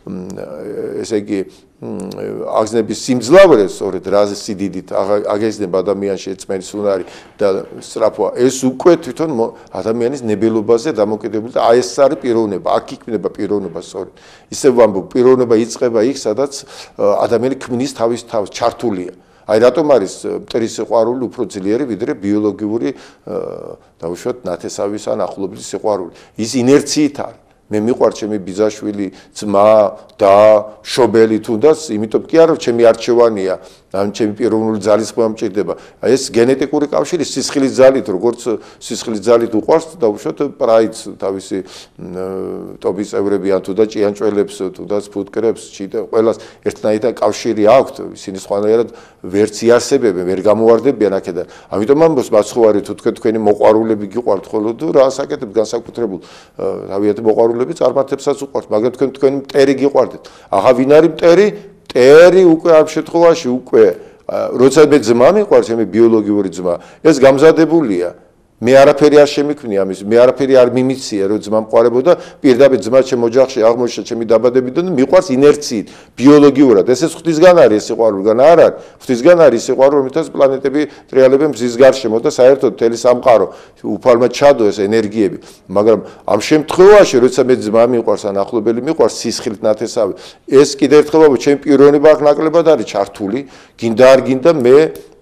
Speaker 1: ესე იგი აგზნების სიმძლავრეს სწორედ რაზე სიდიდით აგეზნება ადამიანში წმენის უნარი და სწრაფვა ეს უკვე თვითონ ადამიანის ნებელობაზე დამოკიდებული და აი ეს არის პიროვნება აქ იქნება პიროვნება სწორედ ისე ვამბობ პიროვნება იწყება იქ სადაც ადამიანი ქმნის თავის თავს ჩართულია აი რატომ არის მტრის სიყვარული უფრო ძლიერი ვიდრე ბიოლოგიური დაუშვათ ნათესავის ან ახლობლის სიყვარული ის ინერციით არის მე მიყვარს ჩემი ბიძაშვილი ძმა და შობელი თუნდაც იმიტომ კი არა ჩემი არჩევანია ან ჩემი პიროვნული ძალის ხმა მჭირდება აი ეს გენეტიკური კავშირი სისხლის ძალით როგორც სისხლის ძალით უყვარს დაუშვათ პრაიდს თავისი ტობის წევრები ან თუნდაც ჭიანჭველებს თუნდაც ფუტკრებს ყველას ერთნაირად კავშირი აქვთ ისინი სხვანაირად ვერც იარსებებენ ვერ გამოვარდებიან აქედან ამიტომ ამბობს მაცხოვარი თუ თქვენი მოყვარულები გიყვართ ხოლო თუ რა საკეთებთ განსაკუთრებულ თავიანთი მოყვარულები წარმართებსაც უყვართ მაგრამ თქვენი მტერი გიყვარდეთ აღა ვინ არის მტერი უკვე ამ შემთხვევაში უკვე როცა მე ძმა მიყვარს ჩემი ბიოლოგიური ძმა ეს გამზადებულია მე არაფერი არ შემიქმნია ამის მე არაფერი არ მიმიცია რომ ძმა მყარებოდა პირდაპირ ძმა ჩემ ოჯახში აღმოჩნდა ჩემი დაბადებიდან და მიყვარს ინერციით ბიოლოგიურად ეს ღვთისგან არის სიყვარულგან არ არის ღვთისგან არის სიყვარული რომელთაც პლანეტები ტრიალებენ მზის გარშემო და საერთოდ მთელი სამყარო უფალმა ჩადო ეს ენერგიები მაგრამ ამ შემთხვევაში როცა მე ძმა მიყვარს ან ახლობელი მიყვარს სისხლით ნათესავი ეს კიდევ ერთხელ ვამბობ ჩემი პიროვნება აქ ნაკლებად არის ჩართული გინდა არ გინდა მე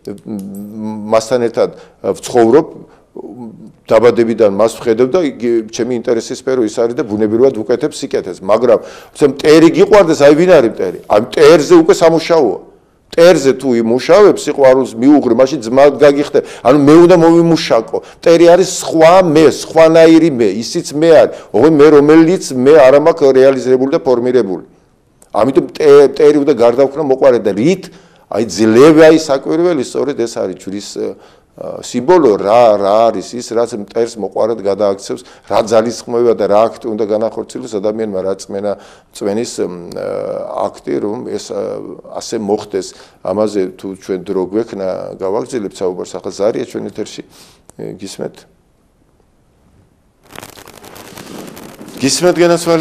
Speaker 1: მასთან ერთად ვცხოვრობ დაბადებიდან მას ვხედავ და ჩემი ინტერესის სფერო ის არის და ბუნებრივად ვუკეთებ სიკეთეს მაგრამ როცა მტერი გიყვარდეს აი ვინ არის მტერი აი მტერზე უკვე სამუშაოა მტერზე თუ იმუშავებ სიყვარულს მიუღრი მაშინ ძმა გაგიხდე ანუ მე უნდა მოვიმუშაკო მტერი არის სხვა მე სხვანაირი მე ისიც მე არის ოღონდ მე რომელიც მე არ მაქვს რეალიზებული და ფორმირებული ამიტომ მტერი უნდა გარდაუქმნა მოყვარე და რით აი ძლევი აი საკვირველი სწორედ ეს არის ჯვრის სიმბოლო რა არის ის რაც მტერს მოყვარად გადააქცევს რა ძალისხმევა და რა აქტი უნდა განახორციელოს ადამიანმა რა წმენის აქტი რომ ეს ასე მოხდეს ამაზე თუ ჩვენ დრო გვექნა გავაგრძელებთ საუბარს ახლა ზარია ჩვენ ეთერში გისმენთ განასვალე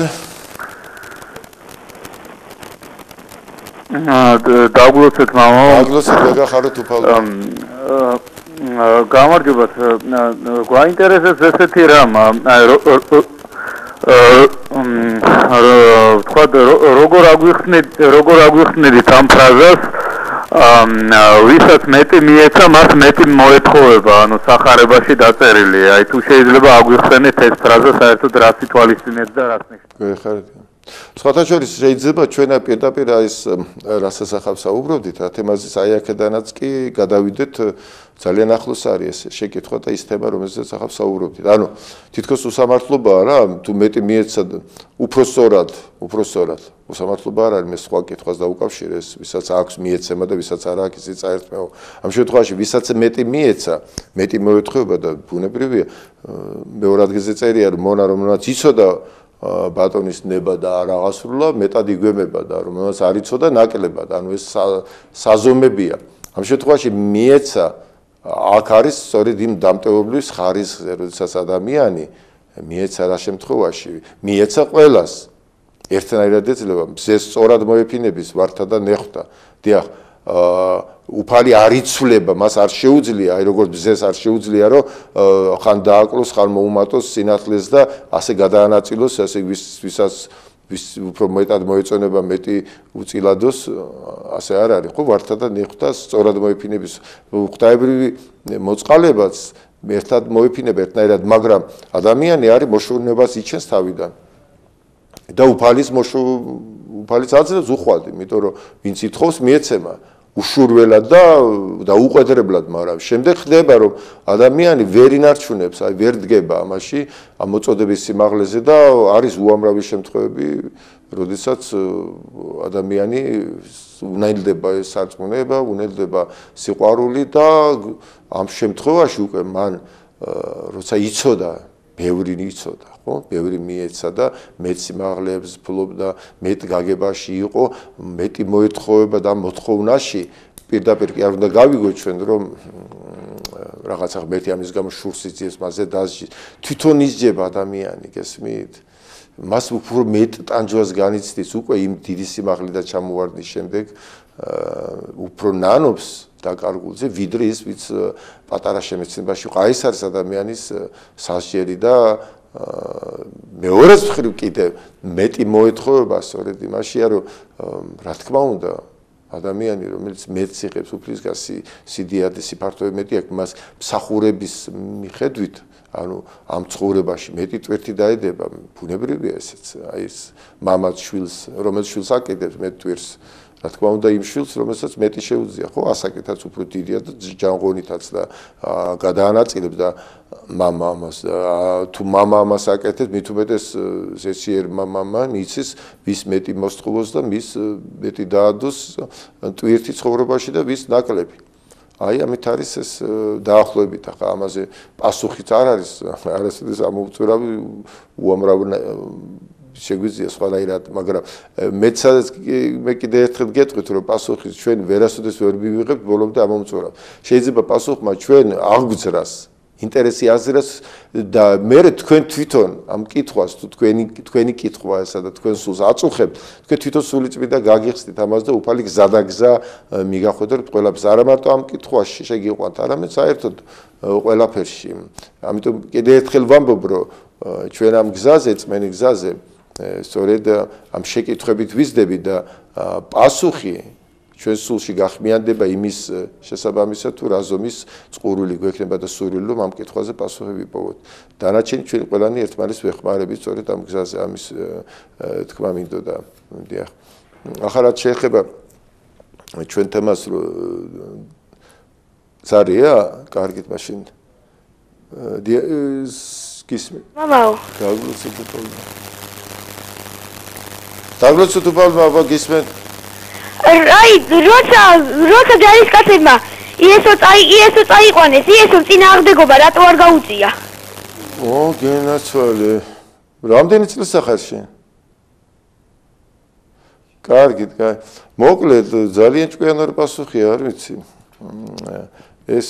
Speaker 4: დაგლოცეთ მამა
Speaker 1: დაგლოცეთ გახაროთ უფალო
Speaker 4: გამარჯობათ გვაინტერესებს ესეთი რამ თქვა როგორ აგვიხსნით ამ ფრაზას ვისაც მეტი მიეცა მას მეტი მოეთხოვება ანუ სახარებაში დაწერილია აი თუ შეიძლება აგვიხსენეთ ეს ფრაზა საერთოდ რას ითვალისწინებს და რას ნიშნავს
Speaker 1: სხვათა შორის შეიძლება ჩვენ პირდაპირ ეს რასაც ახლა საუბრობდით რა თემაზეც აი აქედანაც კი გადავიდეთ ძალიან ახლოს არის ეს შეკითხვა და ის თემა რომელზეც ახლა საუბრობდით ანუ თითქოს უსამართლობაა რა თუ მეტი მიეცა უფრო სწორად უსამართლობა არ არის მე სხვა კითხვას დაუკავშირეს ვისაც აქვს მიეცემა და ვისაც არ აქვს ისი წაერთმევა ამ შემთხვევაში ვისაც მეტი მიეცა მეტი მოეთხოვება და ბუნებრივია მეორე ადგილზე წერია რომ მონა რომელმაც იცოდა ბატონის ნება და რაღაცრულა მეტად იგვემება და რომელსაც არ იცოდა ნაკლებად ანუ ეს საზომებია ამ შემთხვევაში მიეცა აქ არის სწორედ იმ დამტევობლის ხარისხზე როდესაც ადამიანი მიეცა რა შემთხვევაში მიეცა ყველას ერთნაირად ეძლევა მზეს სწორად მოეფინების ვართა და ნეხვთა დიახ უფალი არ იცვლება მას არ შეუძლია აი როგორც მზეს არ შეუძლია რომ ხან დააკლოს ხან მოუმატოს სინათლეს და ასე გადაანაწილოს ასე ვისაც უფრო მეტად მოეწონება მეტი უწილადოს ასე არ არის ხო ვართა და ნეხვთა სწორად მოეფინების ღვთაებრივი მოწყალებაც ერთად მოეფინება ერთნაირად მაგრამ ადამიანი არის მოშოვნებას იჩენს თავიდან და უფალის აძლევს უხვად იმიტომ რომ ვინც ითხოვს მიეცემა უშურველად და უყვედრებლად, მაგრამ შემდეგ ხდება რომ ადამიანი ვერ ინარჩუნებს, აი ვერ დგება ამაში, ამ მოწოდების სიმაღლეზე და არის უამრავი შემთხვევები, როდესაც ადამიანი უნელდება ეს სარწმუნება, უნელდება სიყვარული და ამ შემთხვევაში უკვე მან როცა იცოდა ბევრი იცოდა, ხო? ბევრი მიეცა და მეტ სიმაღლეებს ფლობდა, მეტ გაგებაში იყო, მეტი მოეთხოვება და მოთხოვნაში პირდაპირ კი არ უნდა გავიგოთ ჩვენ რომ რაღაცა ღმერთი ამის გამო შურს იძიებს მასზე დასჯის. თვითონ ისჯება ადამიანი, გესმით? მას უფრო მეტ ტანჯვას განიცდის უკვე იმ დიდი სიმაღლიდან ჩამოვარდნის შემდეგ უფრო ნანობს დაკარგულზე ვიდრე ის ვიც პატარა შემეცნებაში იყო. აი ეს არის ადამიანის სასჯელი და მეორეს მხრივ კიდევ მეტი მოეთხოვება სწორედ იმაშია რომ რა თქმა უნდა ადამიანი რომელიც მეტს იღებს უფლისგან სიდიადი სიფართოვე მეტი აქვს მას მსახურების მიხედვით ანუ ამ ცხოვრებაში მეტი ტვირთი დაედება ბუნებრივია ესეც აი ეს მამაც შვილს რომელიც შვილს აკეთებს მეტ ტვირთს რა თქმა უნდა იმ შვილს რომელსაც მეტი შეუძლია ხო ასაკეთაც უფრო დიდია და ჯანღონითაც და გადაანაწილებს და მამა ამას თუ მამა ამას აკეთებს მით უმეტეს ზეციერ მამა იცის ვის მეტი მოსთხოვოს და მის მეტი დაადოს ტვირთი ცხოვრებაში და ვის ნაკლები აი ამით არის ეს დაახლოებით ახლა ამაზე პასუხიც არ არის არასოდეს ამოუწურავი უამრავ შეგვიძლია სხვანაირად მაგრამ მე კიდე ერთხელ გეტყვით რომ პასუხის ჩვენ ვერასოდეს ვერ მივიღებთ ბოლომდე ამომწურავ შეიძლება პასუხმა ჩვენ აღგვძრას ინტერესი აზრას და მე თქვენ თვითონ ამ კითხვას თუ თქვენი კითხვა ესა და თქვენ სულს აწუხებთ თქვენ თვითონ სულიწმიდა გაგიხსნით ამას და უფალი გზადაგზა მიგახვედრებთ ყველაფერს არა მარტო ამ კითხვაში შეგიყვანთ არამედ საერთოდ ყველაფერში ამიტომ კიდე ერთხელ ვამბობ რომ ჩვენ ამ გზაზე წმენი გზაზე სწორედ ამ შეკითხვებით ვიზდები და პასუხი ჩვენ სულში გახმიანდება იმის შესაბამისად თუ რა ზომის წყურვილი გვექნება და სურვილი რომ ამ კითხვაზე პასუხი ვიპოვოთ. დანარჩენი ჩვენ ყველანი ერთმანეთს ვეხმარებით სწორედ ამ გზაზე ამის თქმა მინდოდა. დიახ. ახლა რაც შეეხება ჩვენ თემას ზარია, კარგით მაშინ. გისმენთ.
Speaker 2: მამაო.
Speaker 1: დაგლოცოთ უბალმა გისმენთ.
Speaker 2: აი, როცა ჯარისკაცებმა იესო წაიყვანეს, იესომ წინააღმდეგობა რატო არ გაუწია?
Speaker 1: გენაცვალე. რამდენი წლის სახარში? კარგით, მოკლედ ძალიან ჭკვიანური პასუხია, არ ვიცი. ეს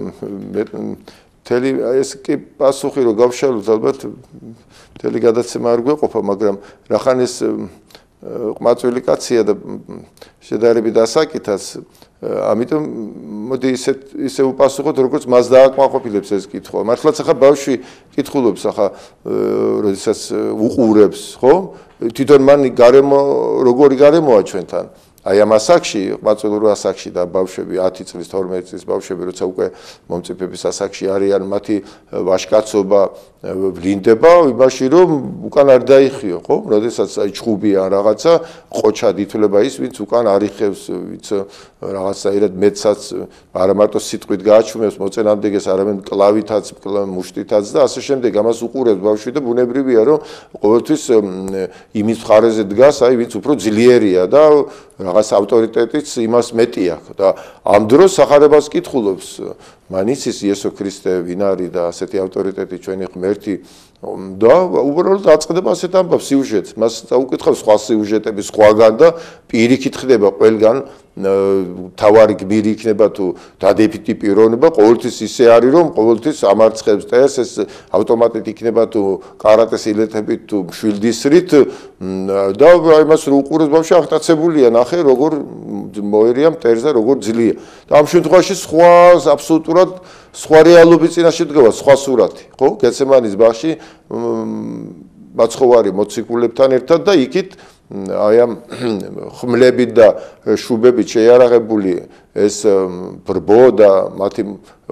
Speaker 1: ეს კი პასუხი რომ გავშალოთ ალბათ მთელი გადაცემა არ გვეყოფა, მაგრამ რახან ეს ყმაწვილი კაცია და შედარებით ასაკითაც ამიტომ მოდი ისე უპასუხოთ როგორც მას დააკმაყოფილებს ეს კითხვა მართლაც ახლა ბავშვი კითხულობს ახლა როდესაც უყურებს ხო თვითონ მან გარემო როგორი გარემოა ჩვენთან აი ამ ასაკში ყმაწვილურ ასაკში და ბავშვები 10 წლის 12 წლის ბავშვები როცა უკვე მომწიფების ასაკში არიან მათი ვაჟკაცობა ვლინდება იმაში რომ უკან არ დაიხიო ხო როდესაც აი ჩხუბი ან რაღაცა ყოჩად ითვლება ის ვინც უკან არიხევს ვინც რაღაცაირად მეცაც არა მარტო სიტყვით გააჩუმებს მოწენამდეგეს არამედ კლავითაც მუშტითაც და ასე შემდეგ ამას უყურებს ბავშვი და ბუნებრივია რომ ყოველთვის იმის მხარეზე დგას აი ვინც უფრო ძლიერია და რაღაც ავტორიტეტიც იმას მეტი აქვს და ამ დროს სახარებას კითხულობს მან იცის იესო ქრისტე ვინ არის და ასეთი ავტორიტეტი ჩვენი ღმერთი და უბრალოდ აწყდება ასეთ ამბავს სიუჟეტს მას წაუკითხავს სხვა სიუჟეტები სხვაგან და პირიქით ხდება ყველგან თავარი გმირი იქნება თუ დადებითი პიროვნება ყოველთვის ისე არის რომ ყოველთვის ამარცხებს ტეს ეს ავტომატით იქნება თუ კარატეს ილეთებით თუ მშვილდისრით და იმას რო უყურებს ბავშვი აღტაცებულია ნახე როგორ მოერია მტერზე როგორ ძლია და ამ შემთხვევაში სხვა აბსოლუტურად სხვა რეალობის წინაშე დგება სხვა სურათი ხო გეცემანის ბაღში მაცხოვარი მოციქულებთან ერთად და იქით აი ამ ხმლებით და შუბებით შეიარაღებული ეს ბრბო და მათი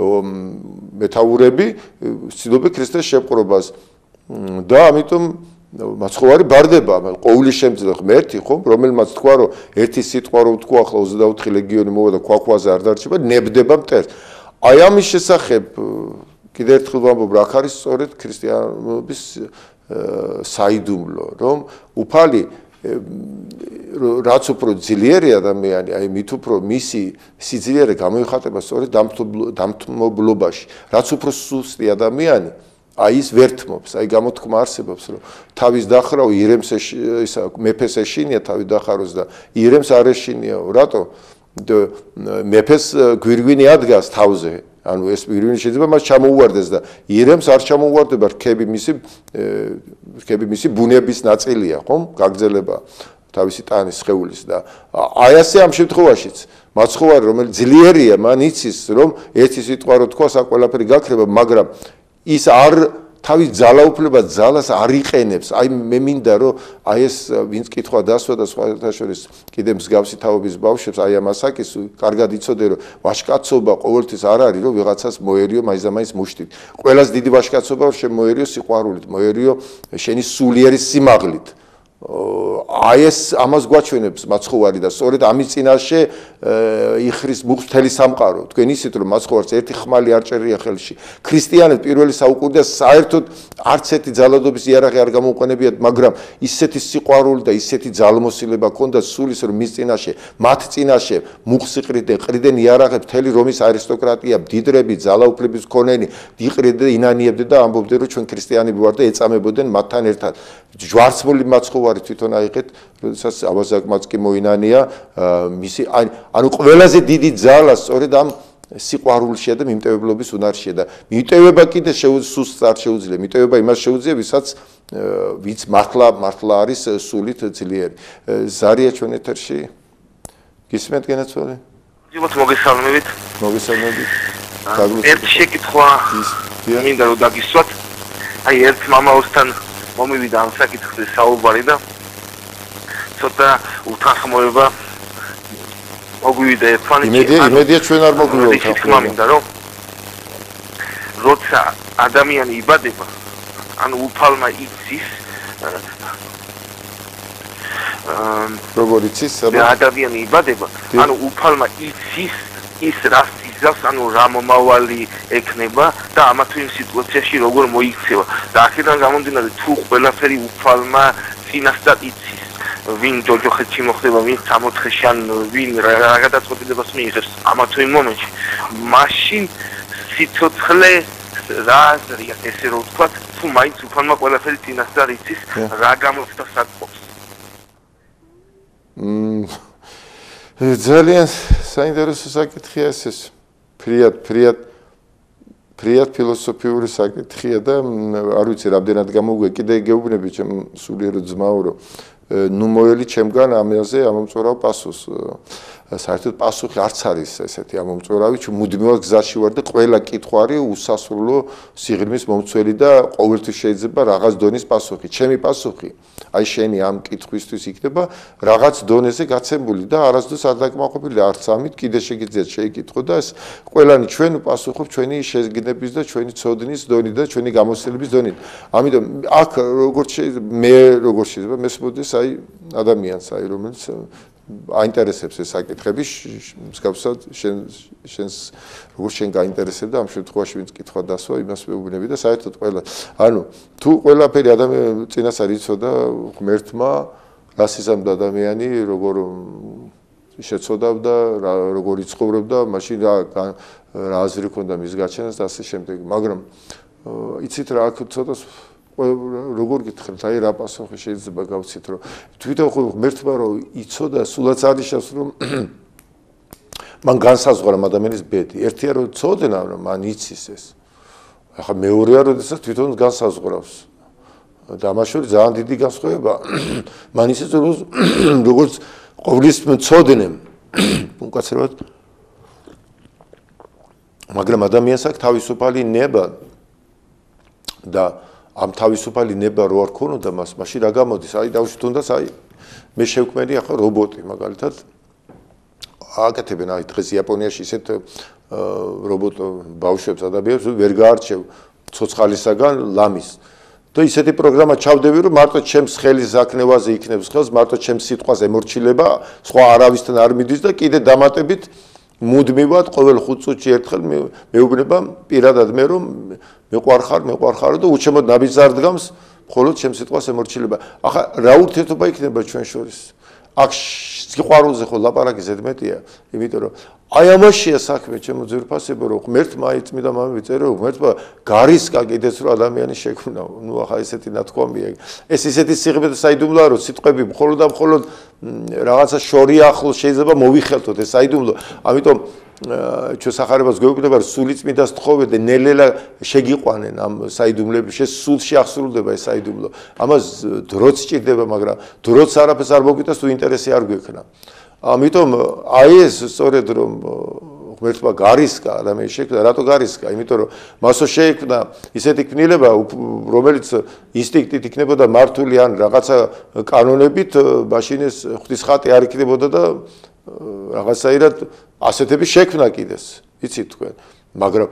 Speaker 1: მეთაურები ცდილობენ ქრისტეს შეპყრობას და ამიტომ მაცხოვარი ბარდება, ყოვლის შემძლე ღმერთი, ხო, რომელმაც თქვა, რომ ერთი სიტყვა რომ თქვა, ახლა 24 ლეგიონი მოვა და ქვაქვაზე არ დარჩება, ნებდება მტერს. აი ამის შესახებ კიდევ ერთხელ ვამბობ, რა არის სწორედ ქრისტიანობის საიდუმლო, რომ უფალი რაც უფრო ძლიერი ადამიანი, აი მით უფრო მისი სიძლიერე გამოიხატება სწორედ დამთმობლობაში, რაც უფრო სუსტი ადამიანი აი ის ვერთმობს, აი გამოთქმა არსებობს, რომ თავის დახრაო ირემს ისა მეფეს ეშინია თავი დახაროს და ირემს არ ეშინიაო, რატო? მეფეს გვირგვინი ადგას თავზე, ანუ ეს გვირგვინი შეიძლება მას ჩამოუვარდეს და ირემს არ ჩამოუვარდება, რქები მისი ბუნების ნაწილია, ხომ? გაგრძელება თავისი ტანის სხეულის და აი ასე ამ შემთხვევაშიც მაცხოვარი რომელიც ძლიერია, მან იცის, რომ ერთი სიტყვა რო თქვა, საკ ყველაფერი გაქრება, მაგრამ ის არ თავის ძალაუფლებას ძალას არ იყენებს. აი მე მინდა რომ აი ეს ვინც კითხვა დასვა და სხვათა შორის კიდე მსგავსი თაობის ბავშვებს აი ამ ასაკის კარგად იცოდე რომ ვაჟკაცობა ყოველთვის არ არის რომ ვიღაცას მოერიო მაინც და მაინც მუშტით. ყველას დიდი ვაჟკაცობა რომ შემოერიო სიყვარულით, მოერიო შენი სულიერი სიმაღლით. აი ეს ამას გვაჩვენებს მაცხოვარი და სწორედ ამის წინაშე იხრის მუხტელი სამყარო. თქვენ ისეთ რომ მაცხოვარს ერთი ხმალი არ ჭერია ხელში. ქრისტიანებს პირველი საუკუნეა საერთოდ არც ერთი ძალადობის იარაღი არ გამოუყენებიათ, მაგრამ ისეთი სიყვარული და ისეთი ძალმოსილება ჰქონდათ სულის რომ მის წინაშე, მათ წინაშე მუხს იყრიდნენ, ყრიდნენ იარაღებს, მთელი რომის არისტოკრატია, მდიდრები, ძალაუფლების მქონენი, იყრიდნენ, ინანიებდნენ და ამბობდნენ რომ ჩვენ ქრისტიანები ვართ და ეწამებოდნენ მათთან ერთად. ჯვარცმული მაცხოვარი თვითონ აიღეთ, როდესაც ავაზაკმაც კი მოინანია მისი ანუ ყველაზე დიდი ძალა სწორედ ამ სიყვარულშია და მიმტევებლობის უნარშია და მიმტევება კიდე სუსტს არ შეუძლია, მიმტევება იმას შეუძლია, ვინც მართლა არის სულით ძლიერი. ზარია ჩვენ ეთერში გისმენთ გენაცვალე?
Speaker 5: ჯობათ მოგესალმებით.
Speaker 1: მოგესალმებით.
Speaker 5: ერთი შეკითხვა მინდა რომ დაგისვათ. აი ერთ მამაოსთან მომივიდა ამ საკითხზე საუბარი და ცოტა უთანხმოება მოგვივიდა ერთმანეთში.
Speaker 1: იმედია ჩვენ არ მოგვივიდა უთანხმოება.
Speaker 5: მინდა რომ როცა ადამიანი იბადება, ანუ უფალმა იცის
Speaker 1: როგორ იცის?
Speaker 5: ადამიანი იბადება, ანუ უფალმა იცის ის რას იზავს, ანუ რა მომავალი ექნება და ამა თუ იმ სიტუაციაში როგორ მოიქცევა. და აქედან გამომდინარე, თუ ყველაფერი უფალმა წინასწარ იცის, ვინ ჯოჯოხეთში მოხდება, ვინ 64-ში ან ვინ რა გადაწყვეტილებას მიიღებს ამა თუ იმ მომენტში, მაშინ სიცოცხლე რა აზრია, ესე რომ ვთქვათ, თუ მაინც უფალმა ყველაფერი წინასწარ იცის, რა გამოხდა საკუთრებს.
Speaker 1: ძალიან საინტერესო საკითხია ეს ფრიად ფილოსოფიური საკითხია და არ ვიცი რამდენად გამოგვე კიდე გეუბნები ჩემ სულიერო ძმაო რომ ნუ მოელი ჩემგან ამაზე ამომწორავ პასუხს საერთოდ პასუხი არც არის ესეთი ამომწორავი ჩვენ მუდმივად გზაში ვარ და ყველა კითხვა არის უსასრულო სიღრმის მომცველი და ყოველთვის შეიძლება რაღაც დონის პასუხი ჩემი პასუხი აი შენი ამ კითხვისთვის იქნება რაღაც დონეზე გაცემული და არასდროს არ დაკმაყოფილი არც ამით კიდე შეგიძლიათ შეიკითხო და ეს ყველანი ჩვენ პასუხობ ჩვენი შეგნების და ჩვენი ცოდნის დონით და ჩვენი გამოცდილების დონით ამიტომ აქ როგორც შეიძლება მესმოდეს აი ადამიანს აი რომელიც აინტერესებს ეს საკითხები მსგავსად შენს როგორც შენ გაინტერესებდა ამ შემთხვევაში ვინც კითხვა დასვა იმას მეუბნები და საერთოდ ყველა ანუ თუ ყველაფერი ადამიანი წინასწარ იცოდა ღმერთმა რას იზამდა ადამიანი როგორ შეცოდავდა როგორ იცხოვრებდა მაშინ რა აზრი ჰქონდა მის გაჩენას და ასე შემდეგ მაგრამ იცით რა აქ ცოტა როგორ გითხრათ აი რა პასუხი შეიძლება გავცით რომ თვითონ ღმერთმა რომ იცოდა სულაც არიშავს რომ მან განსაზღვრა ადამიანის ბედი ერთია რომ ცოდნა რომ მან იცის ეს ახლა მეორეა როდესაც თვითონ განსაზღვრავს და ამაშორი ძალიან დიდი განსხვავება მან იცის როგორც ყოვლის მცოდნემ უკაცრავად მაგრამ ადამიანს აქვს თავისუფალი ნება და ამ თავისუფალი ნება რო არ ქონოდა მას, მაშინ რა გამოდის? აი დავში თუნდაც აი მე შევქმნი ახლა რობოტი მაგალითად აკეთებენ აი დღეს იაპონიაში ისეთ რობოტ ბავშვებს ადამიანებს ვერ გაარჩევ ცოცხალისაგან ლამის და ისეთი პროგრამა ჩავდები, რომ მარტო ჩემს ხელის აკნევაზე იქნებს ხელს, მარტო ჩემს სიტყვაზე ემორჩილება, სხვა არავისთან არ მიდის და კიდე დამატებით მუდმივად ყოველ 5 წუთში ერთხელ მეუბნება პირადად მე რომ მეყვარხარ და უჩემოდ ნაბიჯს დგამს მხოლოდ ჩემს სიტყვას ემორჩილება. ახლა რა ურთიერთობა იქნება ჩვენ შორის? აქ სიყვარულზე ხო ლაპარაკი ზედმეტია, იმიტომ რომ აი ამაშია საქმე ჩემო ძვირფასებო, რომ ღმერთმა იწმიდა მამები წერო, ღმერთმა გარისკა კიდეც რომ ადამიანი შექმნა. ნუ ახლა ესეთი ნათქვამია. ეს ისეთი სიღრმე საიდუმლოა, რომ სიტყვები მხოლოდ და მხოლოდ რაღაცა შორი ახლოს შეიძლება მოვიხელთოთ ეს საიდუმლო. ამიტომ ჩვენ სახარებას გვეუბნება, რომ სულიწმიდას თხოვე და ნელ-ნელა შეგიყვანენ ამ საიდუმლებში, სულში აღსრულდება ეს საიდუმლო. ამას დროც სჭირდება, მაგრამ დროც არაფერს არ მოგვიტანს თუ ინტერესი არ გვექნა. ამიტომ აი ეს სწორედ რომ ღმერთმა გარისკა ადამიანის შექმნა, რატო გარისკა? იმიტომ რომ მასო შექმნა ისეთი კნილება, რომელიც ინსტინქტით იქნებოდა მართული ან რაღაცა კანონებით, მაშინ ეს ღვთის ხატი არ იქნებოდა და რაღაცაირად ასეთების შექმნა კიდეს, იცით თქვენ, მაგრამ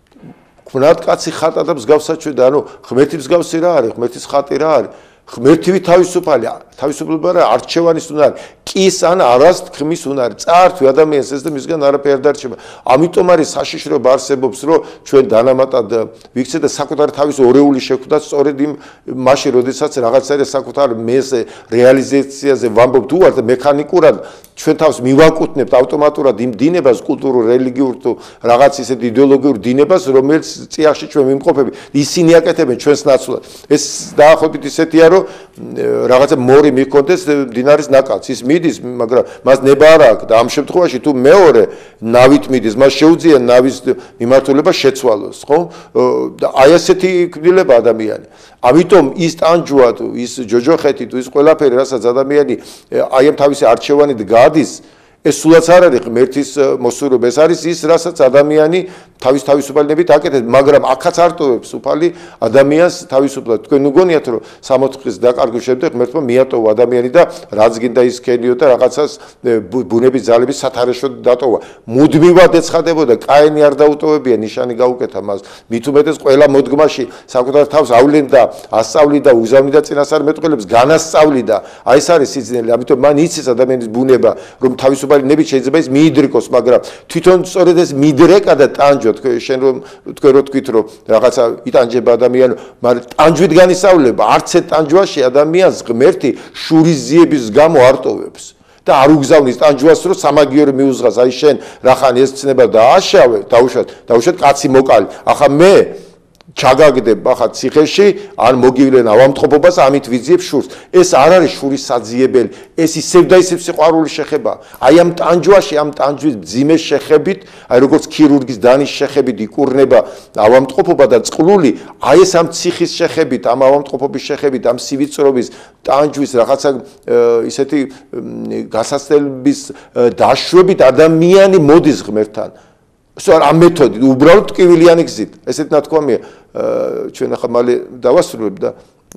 Speaker 1: ხნად კაცი ხატა და მსგავსად ჩვენ და ანუ ღმერთი მსგავსი რა არის, ღმერთის ხატი რა არის? ღმერთივი თავისუფლება რა არჩევანის უნარი, კის ან არას თქმის უნარი, წართვი ადამიანს ეს და მისგან არაფერი დარჩება. ამიტომ არის საშიშროება არსებობს, რომ ჩვენ დანამატად ვიქცეთ და საკუთარი თავის ორეული შექმნათ სწორედ იმ მაშინ, როდესაც რაღაცა საკუთარ მესზე რეალიზაციაზე ვამბობთ უარ და მექანიკურად ჩვენ თავს მივაკუთვნებთ ავტომატურად იმ დინებას, კულტურულ, რელიგიურ თუ რაღაც ისეთ იდეოლოგიურ დინებას, რომელიც წიაღში ჩვენ ვიმყოფები, ისინი აკეთებენ ჩვენს ნაცვლად. ეს დაახლოებით ისეთია, რომ რაღაცა მორი მიქონდეს დინარის ნაკადს, ის მიდის, მაგრამ მას ნება არ აქვს და ამ შემთხვევაში თუ მეორე ნავით მიდის, მას შეუძლია ნავის მიმართულება შეცვალოს, ხო? და აი ასეთი კნილება ადამიანი. ამიტომ ის ტანჯვა თუ ის ჯოჯოხეთი თუ ის ყველაფერი, რასაც ადამიანი აი ამ თავისი არჩევანით გადის, ეს სულაც არ არის ღმერთის მოსურვება, ეს არის ის, რასაც ადამიანი თავის თავისუფალნებით აკეთებს, მაგრამ აქაც არტოვებს უფალი ადამიანს თავისუფლად. თქვენ უგონიათ, რომ 64-ის დაკარგვის შემდეგ ღმერთმა მიატოვა ადამიანი და რაც გინდა ის ქენიო და რაღაცას ბუნების ძალების სათარეშოდ დატოვა. მუდმივად ეცხადებოდა, კაინი არ დაუტოვებია, ნიშანი გაუკეთა მას. მით უმეტეს ყველა მოდგმაში საკუთარ თავს ავლენდა, ასწავლიდა, უგზავნიდა წინასწარმეტყველებს, განასწავლიდა. აი ეს არის სიძნელე, ამიტომ მან იცის ადამიანის ბუნება, რომ თავისუფალი ნებით შეიძლება ის მიიდრიკოს, მაგრამ თვითონ სწორედ ეს მიდრეკა და ტანჯვა შენ რომ თქვენ რო თქვით რომ რაღაცა იტანჯება ადამიანი, მაგრამ ტანჯვით განისწავლება, არც ერთ ტანჯვაში ადამიანს ღმერთი შურიზიების გამო არტოვებს და არ უგზავნის ტანჯვას რომ სამაგიორი მიუძღას, აი შენ რახანი ეს ცნება დააშავე, დაუშვათ კაცი მოკალი. ახლა მე ჩაგაგდებ ახლა ციხეში, ან მოგივლენ ავამტყოფობას, ამით ვიძიებ შურს. ეს არ არის შურის საძიებელი, ეს ისევ და ისევ სიყვარული შეხება. აი ამ ტანჯვაში, ამ ტანჯვის მძიმე შეხებით, აი როგორც ქირურგის დანის შეხებით იკურნება ავამტყოფობა და წყლული, აი ეს ამ ციხის შეხებით, ამ ავამტყოფობის შეხებით, ამ სივიწრობის ტანჯვის რაღაცა ისეთი გასასწრების დაშვებით ადამიანი მოდის ღმერთთან. სწორ ამ მეთოდით, უბრალოდ ტკივილიანი გზით. ესეთ ნათქვამია, ჩვენ ახლა მალე დავასრულებ და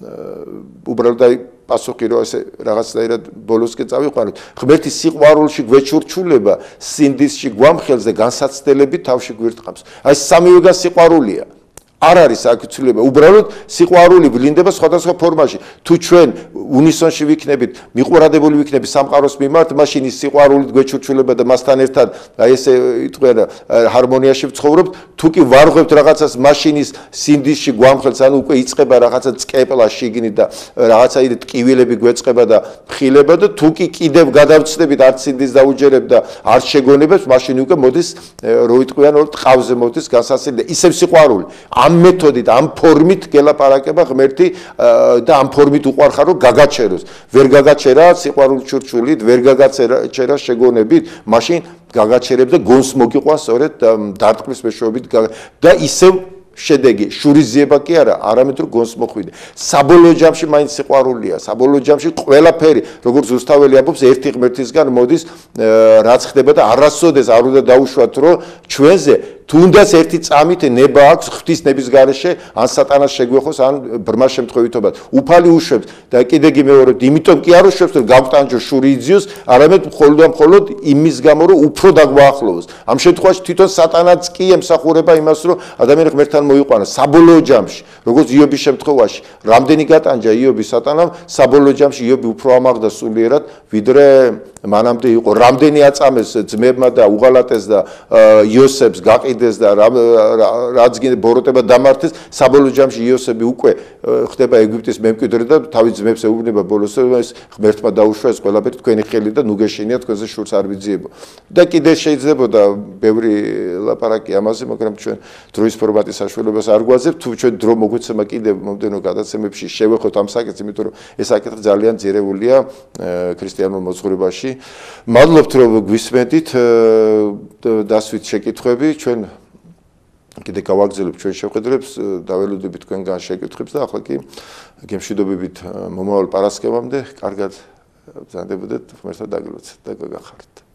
Speaker 1: უბრალოდ აი პასუხი რომ ესე რაღაცნაირად ბოლოსკენ წავიყვანოთ. ღმერთის სიყვარულში გვეჩურჩულება, სინდისში გვამხელს და განსაცდელებით თავში გვირტყამს. აი სამივე სიყვარულია. არ არის აქ ცვლილება, უბრალოდ სიყვარული ვლინდება სხვადასხვა ფორმაში. თუ ჩვენ უნისონში ვიქნებით, მიყურადებული ვიქნებით სამყაროს მიმართ, მაშინ ის სიყვარულით გვეჩურჩულება და მასთან ერთად აი ესე იტყვია ჰარმონიაში ვცხოვრობთ. თუ კი ვარღვევთ რაღაცას, მაშინ ის სინდისში გვამხელს, ანუ უკვე იწყება რაღაცა წკეპლა შიგნით და რაღაცა იდე ტკივილები გვეწყება და ფხილება და თუ კი კიდევ გადავწდებით, არც სინდის დაუჯერებ და არც შეგონებებს, მაშინ უკვე მოდის რო იტყვიან რომ ტყავზე მოდის განსაცდელი და ისევ სიყვარული. ამ მეთოდით, ამ ფორმით გელაპარაკება ღმერთი და ამ ფორმით უყვარხარ რომ გაგაჩეროს. ვერ გაგაჩერა სიყვარულით ჩურჩულით, ვერ გაგაჩერა შეგონებით, მაშინ გაგაჩერებ და გონს მოგიყვანს სწორედ დარტყმის მეშვეობით და ისევ შედეგი შურიზიება კი არა, არამედ რომ გონს მოხვიდე. საბოლოო ჯამში მაინც სიყვარულია, საბოლოო ჯამში ყველაფერი, როგორც რუსთაველი ამბობს, ერთი ღმერთისგან მოდის, რაც ხდება და არასოდეს არ უნდა დაუშვათ, რომ ჩვენზე თუნდაც ერთი წამით ნება აქვს ღვთის ნების გარეშე ან სატანას შეგვეხოს ან ბრმა შემთხვევითობად უფალი უშვებს და კიდე გიმეორებ იმიტომ კი არ უშვებს რომ გავტანჯო შური იძიოს არამედ მხოლოდ იმის გამო რომ უფრო დაგვაახლოვოს ამ შემთხვევაში თვითონ სატანაც კი ემსახურება იმას რომ ადამიანი ღმერთთან მოიყვანა საბოლოო ჯამში როგორც იობის შემთხვევაში რამდენი გატანჯა იობი სატანამ საბოლოო ჯამში იობი უფრო ამაღლდა სულიერად ვიდრე მანამდე იყო რამდენი აწამეს ძმებმა და უღალატეს და იოსებს გაყიდეს და რაც გინდა ბოროტება დამართეს საბოლოო ჯამში იოსები უკვე ხდება ეგვიპტის მემკვიდრე და თავის ძმებს ეუბნება ბოლოს ეს ღმერთმა დაუშვა ეს ყველაფერი თქვენი ხელი და ნუ გეშინია თქვენზე შურს არ ვიძიებო და კიდე შეიძლებოდა ბევრი ლაპარაკი ამაზე მაგრამ ჩვენ დროის ფორმატის საშუალებას არ გვაძლევთ თუ ჩვენ დრო მოგვეცემა კიდე მომდენო გადაცემებში შევეხოთ ამ საკითხს იმიტომ რომ ეს საკითხი ძალიან ძირეულია ქრისტიანულ მოძღვრებაში მადლობთ რომ გვისმენთ დასვით შეკითხვები ჩვენ კიდე გავაგზავნებთ ჩვენ შეხვედრებს დაველოდებით თქვენგან შეკითხვებს და ახლა კი გემშვიდობებით მომავალ პარასკევამდე კარგად ბრძანდებოდეთ ღმერთთან დაგილოცეთ და გაგახართ